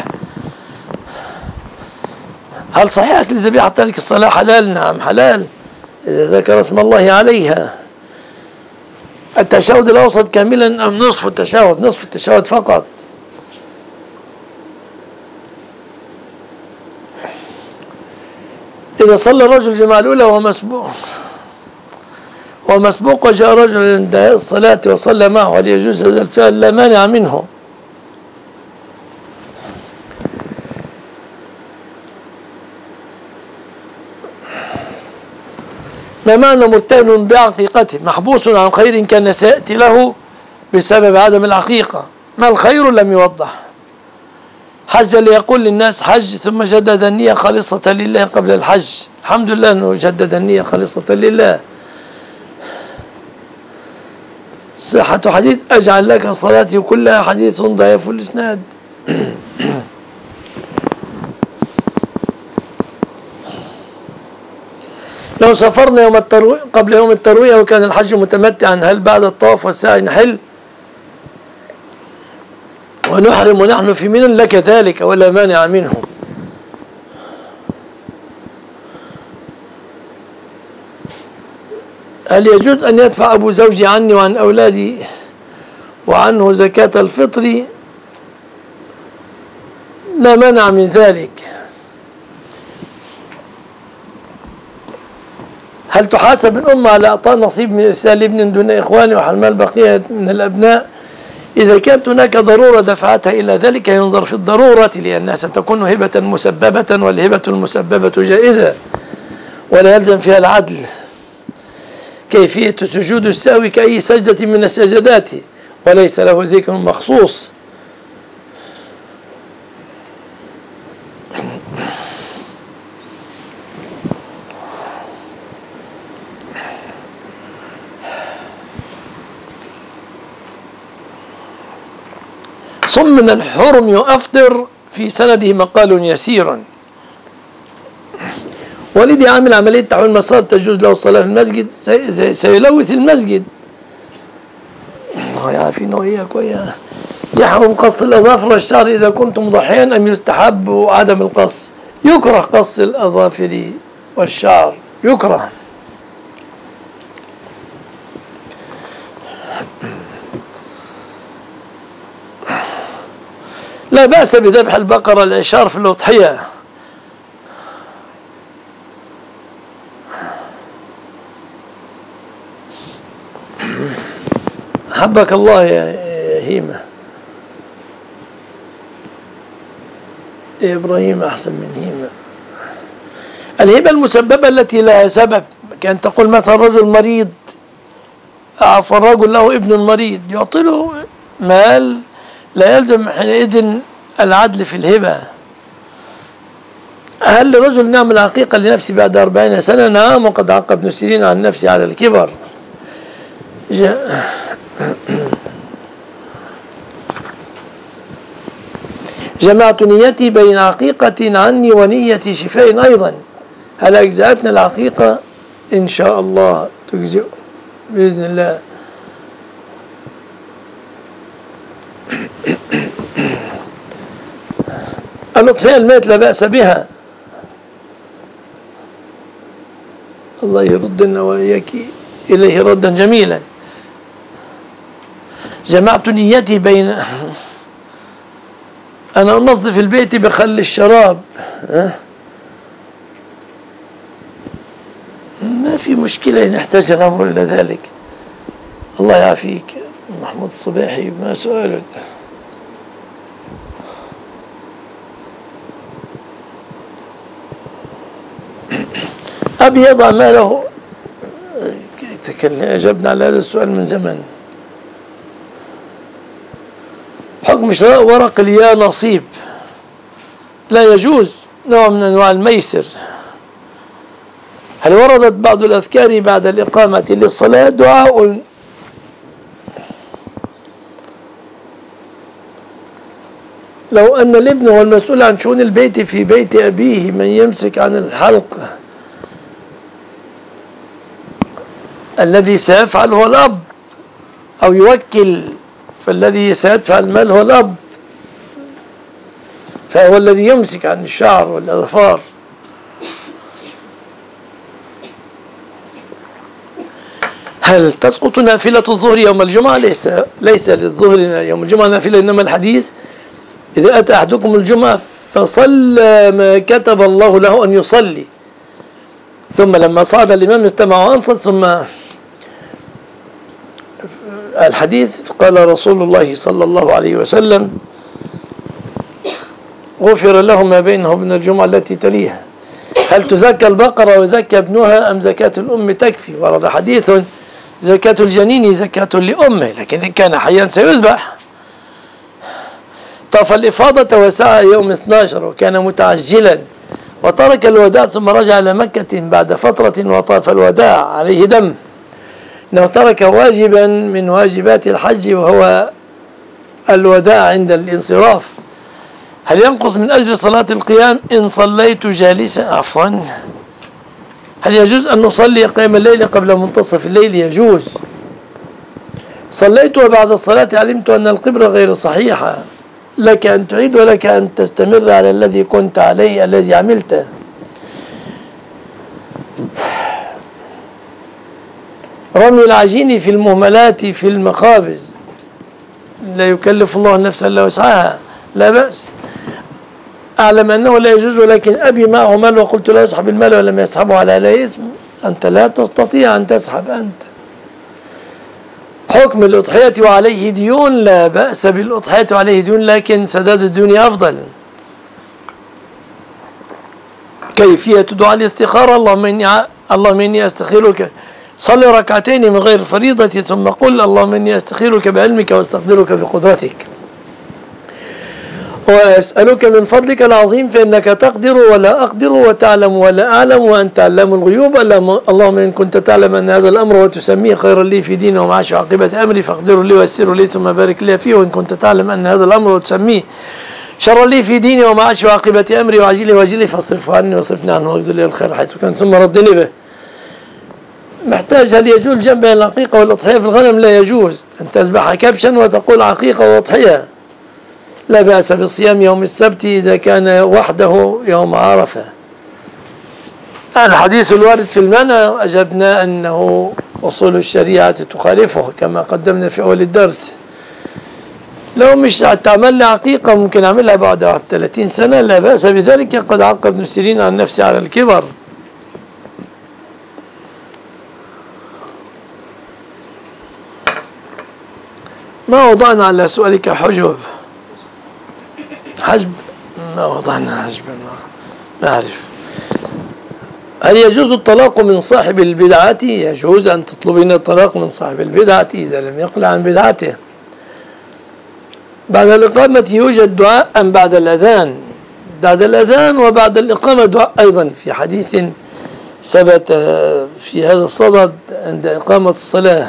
هل صحيح أكل ذبيحة تارك الصلاة حلال؟ نعم حلال إذا ذكر اسم الله عليها. التشهد الأوسط كاملا أم نصف التشهد؟ نصف التشهد فقط. إذا صلى الرجل الجماعة الأولى وهو مسبوق ومسبوق وجاء رجل عند الصلاة وصلى معه، هل يجوز هذا الفعل؟ لا مانع منه. ما معنى مرتهن بعقيقته محبوس عن خير كان سيأتي له بسبب عدم العقيقة؟ ما الخير؟ لم يوضح. حج ليقول للناس حج ثم جدد النية خالصة لله قبل الحج. الحمد لله أنه جدد النية خالصة لله. صحة حديث أجعل لك صلاتي كلها حديث ضعيف الإسناد. لو سافرنا يوم التروية قبل يوم التروية وكان الحج متمتعا، هل بعد الطواف والسعي نحل ونحرم ونحن في منى؟ لك ذلك ولا مانع منه. هل يجوز أن يدفع أبو زوجي عني وعن أولادي وعنه زكاة الفطر؟ لا مانع من ذلك. هل تحاسب الأمة على إعطاء نصيب من إرسال ابن دون إخوانه وحرمان البقية من الأبناء؟ إذا كانت هناك ضرورة دفعتها إلى ذلك ينظر في الضرورة، لأنها ستكون هبة مسببة والهبة المسببة جائزة ولا يلزم فيها العدل. كيفية سجود السهو كأي سجدة من السجدات وليس له ذكر مخصوص. صم من الحرم يؤفطر في سنده مقال يسير. والدي عامل عملية تحويل مسار تجوز له الصلاة في المسجد، سيلوث المسجد. الله يعافينا وإياك وإياه. يحرم قص الأظافر والشعر إذا كنت مضحيا أم يستحب عدم القص؟ يكره قص الأظافر والشعر، يكره. لا بأس بذبح البقرة العشار في الأضحية. حبك الله يا هيمة. إبراهيم أحسن من هيمة. الهبة المسببة التي لها سبب، كان تقول مثلا رجل مريض أعفى الرجل له ابن مريض يعطي له مال، لا يلزم حينئذ العدل في الهبة. هل لرجل نعمل عقيقة لنفسي بعد أربعين سنة؟ نعم، وقد عقى ابن سيرين عن نفسه على الكبر. جمعت نيتي بين عقيقة عني ونية شفاء أيضا، هل أجزأتنا العقيقة؟ إن شاء الله تجزئ بإذن الله. الأضحية الميت لا بأس بها. الله يردنا وإياك إليه ردا جميلا. جمعت نيتي بين أنا أنظف البيت بخل الشراب، ما في مشكلة، نحتاج الأمر إلى ذلك. الله يعافيك محمود الصباحي. ما سؤالك؟ أبي يضع ماله، أجبنا على هذا السؤال من زمن. حكم شراء ورق اليا نصيب لا يجوز، نوع من أنواع الميسر. هل وردت بعض الأذكار بعد الإقامة للصلاة؟ دعاء لو أن الابن هو المسؤول عن شؤون البيت في بيت أبيه، من يمسك عن الحلق الذي سيفعل هو الأب، أو يوكل، فالذي سيدفع المال هو الأب، فهو الذي يمسك عن الشعر والأظفار. هل تسقط نافلة الظهر يوم الجمعة؟ ليس ليس للظهر يوم الجمعة نافلة، إنما الحديث إذا أتى أحدكم الجمعة فصلى ما كتب الله له أن يصلي، ثم لما صعد الإمام استمع وأنصت، ثم الحديث قال رسول الله صلى الله عليه وسلم: غفر له ما بينه وبين الجمعة التي تليها. هل تزكى البقرة ويزكى ابنها أم زكاة الأم تكفي؟ ورد حديث: زكاة الجنين زكاة لأمه، لكن إن كان حيا سيذبح. طاف الإفاضة وسعى يوم اثني عشر وكان متعجلا، وترك الوداع ثم رجع إلى مكة بعد فترة وطاف الوداع، عليه دم، إنه ترك واجبا من واجبات الحج وهو الوداع عند الانصراف. هل ينقص من أجل صلاة القيام إن صليت جالسا؟ عفوا هل يجوز أن نصلي قيام الليل قبل منتصف الليل؟ يجوز. صليت وبعد الصلاة علمت أن القبلة غير صحيحة، لك أن تعيد ولك أن تستمر على الذي كنت عليه الذي عملته. رمي العجين في المهملات في المخابز، لا يكلف الله نفسا إلا وسعها، لا بأس. أعلم أنه لا يجوز، ولكن أبي معه مال وقلت لا يسحب المال ولم يسحبه على لا إثم. أنت لا تستطيع أن تسحب أنت. حكم الأضحية وعليه ديون، لا بأس بالأضحية وعليه ديون، لكن سداد الديون أفضل. كيفية دعاء الاستخارة: اللهم إني اللهم إني أستخيرك، صل ركعتين من غير فريضة ثم قل اللهم إني أستخيرك بعلمك واستقدرك بقدرتك، وأسألك من فضلك العظيم فإنك تقدر ولا أقدر وتعلم ولا أعلم وأنت علام الغيوب. اللهم إن كنت تعلم أن هذا الأمر وتسميه خيرا لي في ديني ومعاش وعاقبة أمري فاقدره لي ويسره لي ثم بارك لي فيه، وإن كنت تعلم أن هذا الأمر وتسميه شرا لي في ديني ومعاش وعاقبة أمري وعجلي واجلي فاصرفه عني واصرفني عنه واقدر لي الخير حيث كان ثم ردني به. محتاج: هل يجوز الجمع بين العقيقة والأضحية في الغنم؟ لا يجوز أن تذبح كبشا وتقول عقيقة وأضحية. لا بأس بصيام يوم السبت إذا كان وحده يوم عرفة. الحديث الوارد في المنع أجبنا أنه أصول الشريعة تخالفه كما قدمنا في أول الدرس. لو مش هتعمل لي عقيقة ممكن أعملها بعد ثلاثين سنة، لا بأس بذلك. قد عقب ابن سيرين عن نفسه على الكبر. ما وضعنا على سؤالك حجب حجب ما وضعنا حجبا، ما أعرف. هل يجوز الطلاق من صاحب البدعة؟ يجوز أن تطلبين الطلاق من صاحب البدعة إذا لم يقلع عن بدعته. بعد الإقامة يوجد دعاء أم بعد الأذان؟ بعد الأذان وبعد الإقامة دعاء أيضا، في حديث ثبت في هذا الصدد عند إقامة الصلاة.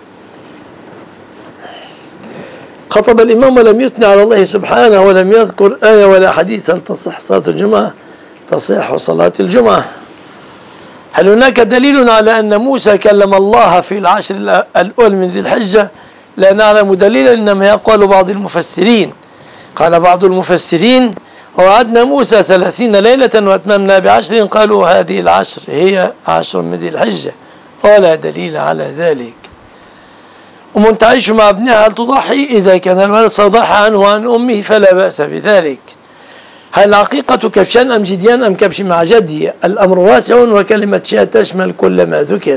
خطب الإمام ولم يثني على الله سبحانه ولم يذكر آية ولا حديث، هل تصح صلاة الجمعة؟ تصح صلاة الجمعة. هل هناك دليل على أن موسى كلم الله في العشر الأول من ذي الحجة؟ لا نعلم دليلا، إنما يقول بعض المفسرين. قال بعض المفسرين: ووعدنا موسى ثلاثين ليلة وأتممنا بعشر، قالوا هذه العشر هي عشر من ذي الحجة، ولا دليل على ذلك. ومن تعيش مع ابنها هل تضحي؟ إذا كان الولد سيضحي عنه وعن أمه فلا بأس بذلك. هل العقيقة كبشان أم جديان أم كبش مع جدي؟ الأمر واسع، وكلمة شاة تشمل كل ما ذكر.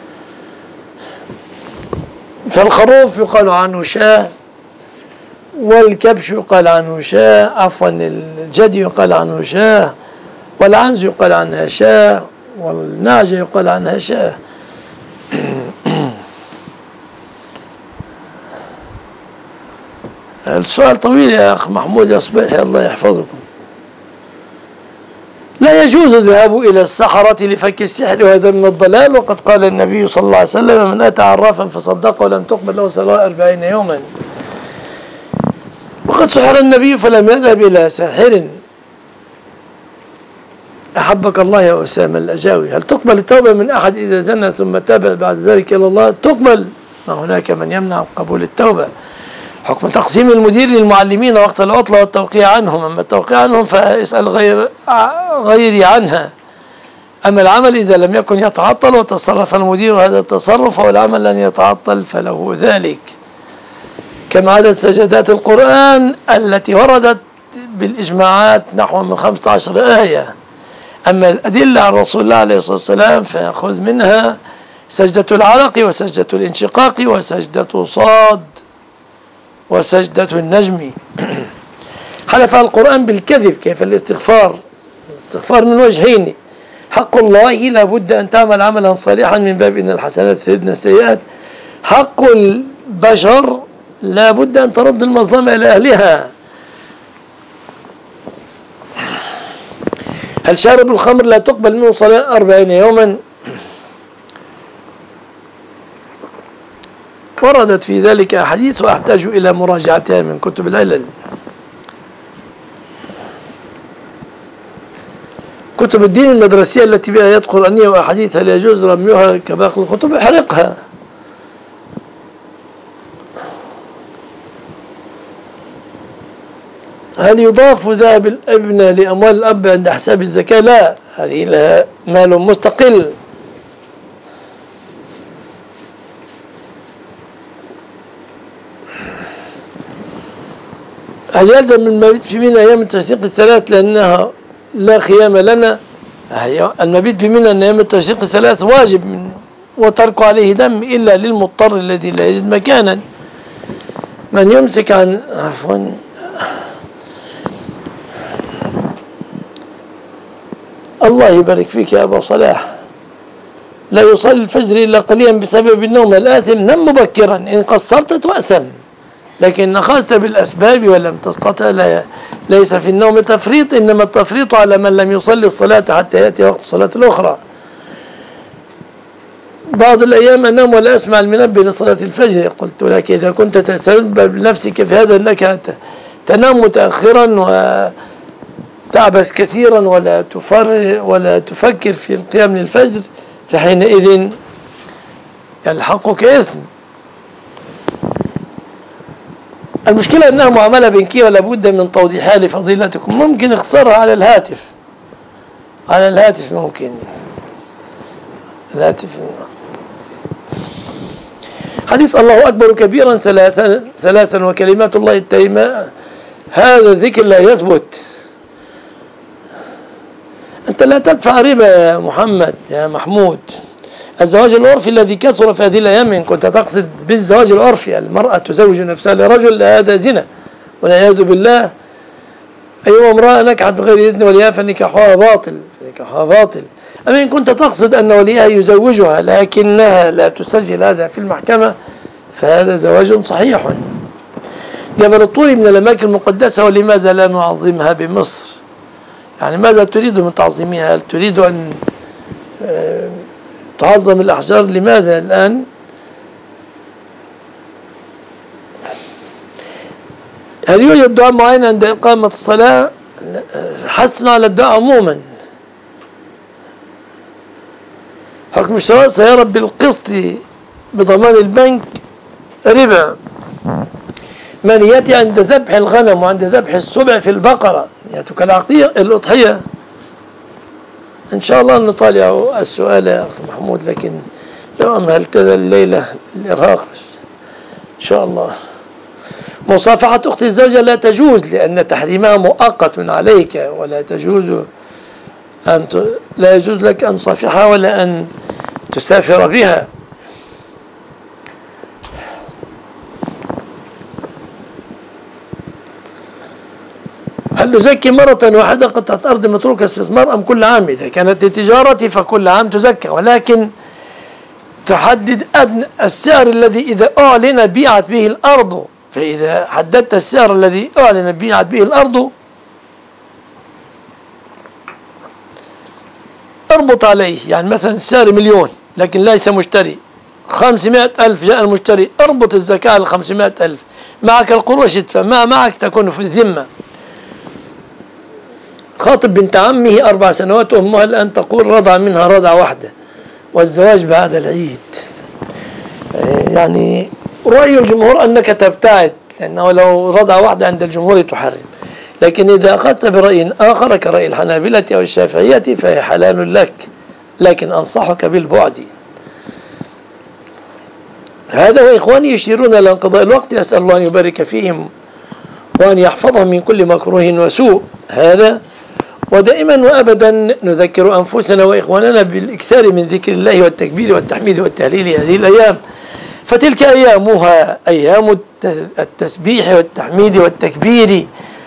فالخروف يقال عنه شاة، والكبش يقال عنه شاة، عفوا الجدي يقال عنه شاة، والعنز يقال عنها شاة، والنعجة يقال عنها شاة. السؤال طويل يا أخ محمود يا صبيحي، الله يحفظكم. لا يجوز الذهاب إلى السحرة لفك السحر، وهذا من الضلال. وقد قال النبي صلى الله عليه وسلم: من أتى عرافا فصدقه ولم تقبل له صلاة أربعين يوما. وقد سحر النبي فلم يذهب إلى ساحر. أحبك الله يا أسامة الأجاوي، هل تقبل التوبة من أحد إذا زنى ثم تاب بعد ذلك إلى الله؟ تقبل، ما هناك من يمنع قبول التوبة. حكم تقسيم المدير للمعلمين وقت العطلة والتوقيع عنهم، أما التوقيع عنهم فاسأل غير غيري عنها. أما العمل إذا لم يكن يتعطل وتصرف المدير هذا التصرف والعمل لن يتعطل فله ذلك. كما عدد سجدات القرآن التي وردت بالإجماعات نحو من خمسة عشر آية. أما الأدلة عن رسول الله عليه الصلاة والسلام فخذ منها سجدة العلق وسجدة الانشقاق وسجدة صاد وسجدة النجم. حلف القرآن بالكذب، كيف الاستغفار؟ الاستغفار من وجهين، حق الله لابد أن تعمل عملا صالحا من باب إن الحسنات تذهبن السيئات، حق البشر لابد أن ترد المظلمة إلى أهلها. هل شارب الخمر لا تقبل منه صلاة أربعين يوما؟ وردت في ذلك أحاديث وأحتاج إلى مراجعتها من كتب العلل. كتب الدين المدرسية التي بها آيات قرآنية وأحاديث هل يجوز رميها كباقي الكتب؟ احرقها. هل يضاف ذهب الابن لأموال الأب عند حساب الزكاة؟ لا، هذه لها مال مستقل. هل يلزم المبيت في منى أيام التشريق الثلاث لأنها لا خيام لنا؟ المبيت في منى أن أيام التشريق الثلاث واجب من وترك عليه دم إلا للمضطر الذي لا يجد مكانا. من يمسك عن عفوا الله يبارك فيك يا أبا صلاح، لا يصلي الفجر إلا قليلا بسبب النوم الآثم، نم مبكرا، إن قصرت تؤثم، لكن أخذت بالأسباب ولم تستطع لا ليس في النوم تفريط، إنما التفريط على من لم يصلي الصلاة حتى يأتي وقت الصلاة الأخرى. بعض الأيام أنام ولا أسمع المنبه لصلاة الفجر، قلت لك إذا كنت تسبب نفسك في هذا أنك تنام متأخرا وتعبث كثيرا ولا تفر ولا تفكر في القيام للفجر فحينئذ يلحقك إثم. المشكلة أنها معاملة بنكية ولا بد من توضيحها لفضيلتكم. ممكن اختصارها على الهاتف، على الهاتف ممكن الهاتف. حديث الله أكبر كبيرا ثلاثا ثلاثا وكلمات الله التامة، هذا الذكر لا يثبت. أنت لا تدفع ربا يا محمد يا محمود. الزواج العرفي الذي كثر في هذه الأيام، إن كنت تقصد بالزواج العرفي المرأة تزوج نفسها لرجل، هذا زنا والعياذ بالله. أيما امرأة نكحت بغير إذن وليها فنكاحها باطل، فنكاحها باطل. أما إن كنت تقصد أن وليها يزوجها لكنها لا تسجل هذا في المحكمة فهذا زواج صحيح. جبل الطور من الأماكن المقدسة، ولماذا لا نعظمها بمصر؟ يعني ماذا تريد من تعظيمها؟ هل تريد أن تعظم الأحجار؟ لماذا الآن؟ هل يوجد دعاء معين عند إقامة الصلاة؟ حثنا على الدعاء عموما. حكم اشتراء سيارة بالقسط بضمان البنك ربا. مانيتي عند ذبح الغنم وعند ذبح السبع في البقرة، نيتك العقية الأضحية. إن شاء الله نطالع السؤال يا أخي محمود، لكن لو أمهلتنا الليلة الإرهاق بس إن شاء الله. مصافحة أخت الزوجة لا تجوز لأن تحريمها مؤقت عليك، ولا تجوز أن ت... لا يجوز لك أن تصافحها ولا أن تسافر بها. هل نزكي مرة واحدة قطعة أرض متروكة استثمار أم كل عام؟ إذا كانت للتجارة فكل عام تزكى، ولكن تحدد أدنى السعر الذي إذا أعلن بيعت به الأرض. فإذا حددت السعر الذي أعلن بيعت به الأرض اربط عليه، يعني مثلا السعر مليون لكن ليس مشتري، خمسمائة ألف جاء المشتري، اربط الزكاة على خمسمائة ألف، معك القروش ادفع، ما معك تكون في الذمة. خاطب بنت عمه أربع سنوات وأمها الآن تقول رضع منها رضع واحدة والزواج بعد العيد. يعني رأي الجمهور أنك تبتعد، لأنه لو رضع واحدة عند الجمهور تحرم، لكن إذا أخذت برأي آخر كرأي الحنابلة أو الشافعية فهي حلال لك، لكن أنصحك بالبعد. هذا وإخواني يشيرون إلى انقضاء الوقت، أسأل الله أن يبارك فيهم وأن يحفظهم من كل مكروه وسوء. هذا ودائما وأبدا نذكر أنفسنا وإخواننا بالإكثار من ذكر الله والتكبير والتحميد والتهليل هذه الأيام، فتلك أيامها أيام التسبيح والتحميد والتكبير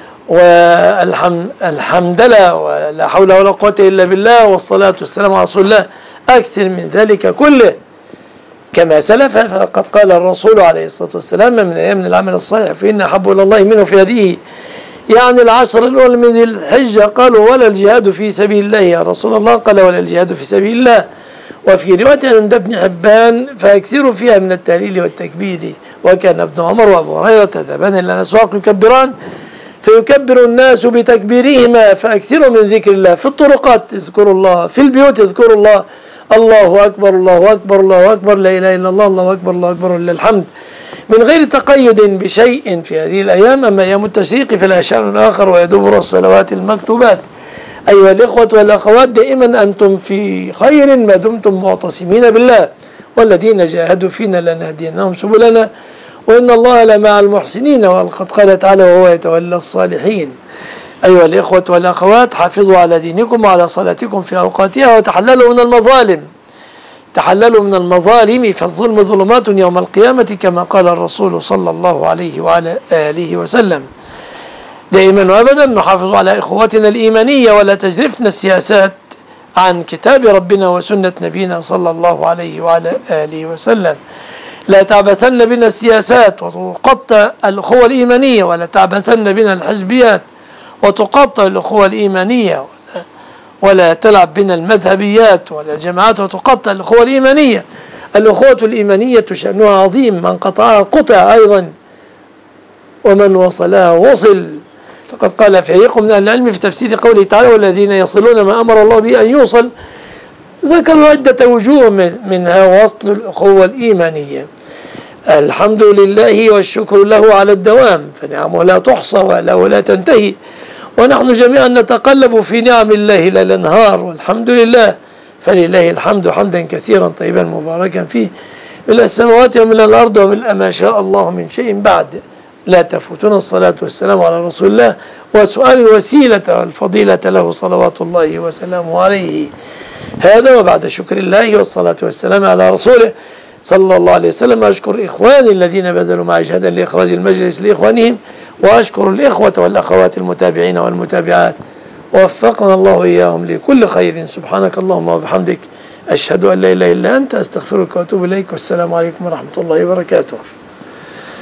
والحمدلله ولا حول ولا قوة إلا بالله والصلاة والسلام على رسول الله. أكثر من ذلك كله كما سلف، فقد قال الرسول عليه الصلاة والسلام: من أيام العمل الصالح فإن أحب إلى الله منه في هذه، يعني العشر الأول من ذي الحجة. قالوا: ولا الجهاد في سبيل الله يا رسول الله؟ قال: ولا الجهاد في سبيل الله. وفي رواية عند ابن حبان: فأكثروا فيها من التهليل والتكبير. وكان ابن عمر وأبو هريرة ذهبان إلى الأسواق يكبران فيكبر الناس بتكبيرهما، فأكثروا من ذكر الله. في الطرقات اذكروا الله، في البيوت اذكروا الله، الله أكبر الله أكبر الله أكبر، لا إله إلا الله، الله أكبر الله أكبر ولله الحمد، من غير تقيد بشيء في هذه الأيام. أما أيام التشريق فلا شأن آخر ويدبر الصلوات المكتوبات. أيها الإخوة والأخوات، دائما أنتم في خير ما دمتم معتصمين بالله، والذين جاهدوا فينا لنهدينهم سبلنا وإن الله لمع المحسنين، وقد قال تعالى: وهو يتولى الصالحين. أيها الإخوة والأخوات، حافظوا على دينكم وعلى صلاتكم في أوقاتها، وتحللوا من المظالم، تحللوا من المظالم، فالظلم ظلمات يوم القيامة كما قال الرسول صلى الله عليه وعلى آله وسلم. دائما وأبدا نحافظ على إخوتنا الإيمانية، ولا تجرفنا السياسات عن كتاب ربنا وسنة نبينا صلى الله عليه وعلى آله وسلم. لا تعبثن بنا السياسات وتقطع الأخوة الإيمانية، ولا تعبثن بنا الحزبيات وتقطع الأخوة الإيمانية، ولا تلعب بنا المذهبيات ولا الجماعات وتقطع الأخوة الإيمانية. الأخوة الإيمانية شأنها عظيم، من قطعها قطع أيضا ومن وصلها وصل. لقد قال فريق من أهل العلم في تفسير قوله تعالى: والذين يصلون ما أمر الله به أن يوصل، ذكروا عدة وجوه منها وصل الأخوة الإيمانية. الحمد لله والشكر له على الدوام، فنعمه لا تحصى وله لا تنتهي، ونحن جميعا نتقلب في نعم الله ليل نهار، والحمد لله، فلله الحمد حمدا كثيرا طيبا مباركا فيه، من السماوات ومن الأرض ومن ما شاء الله من شيء بعد. لا تفوتنا الصلاة والسلام على رسول الله، وسؤال الوسيلة والفضيلة له صلوات الله وسلامه عليه. هذا وبعد شكر الله والصلاة والسلام على رسوله صلى الله عليه وسلم، أشكر إخواني الذين بذلوا معي جهدا لإخراج المجلس لإخوانهم، وأشكر الإخوة والأخوات المتابعين والمتابعات، ووفقنا الله وإياهم لكل خير. سبحانك اللهم وبحمدك، أشهد أن لا إله إلا أنت، أستغفرك وأتوب إليك، والسلام عليكم ورحمة الله وبركاته.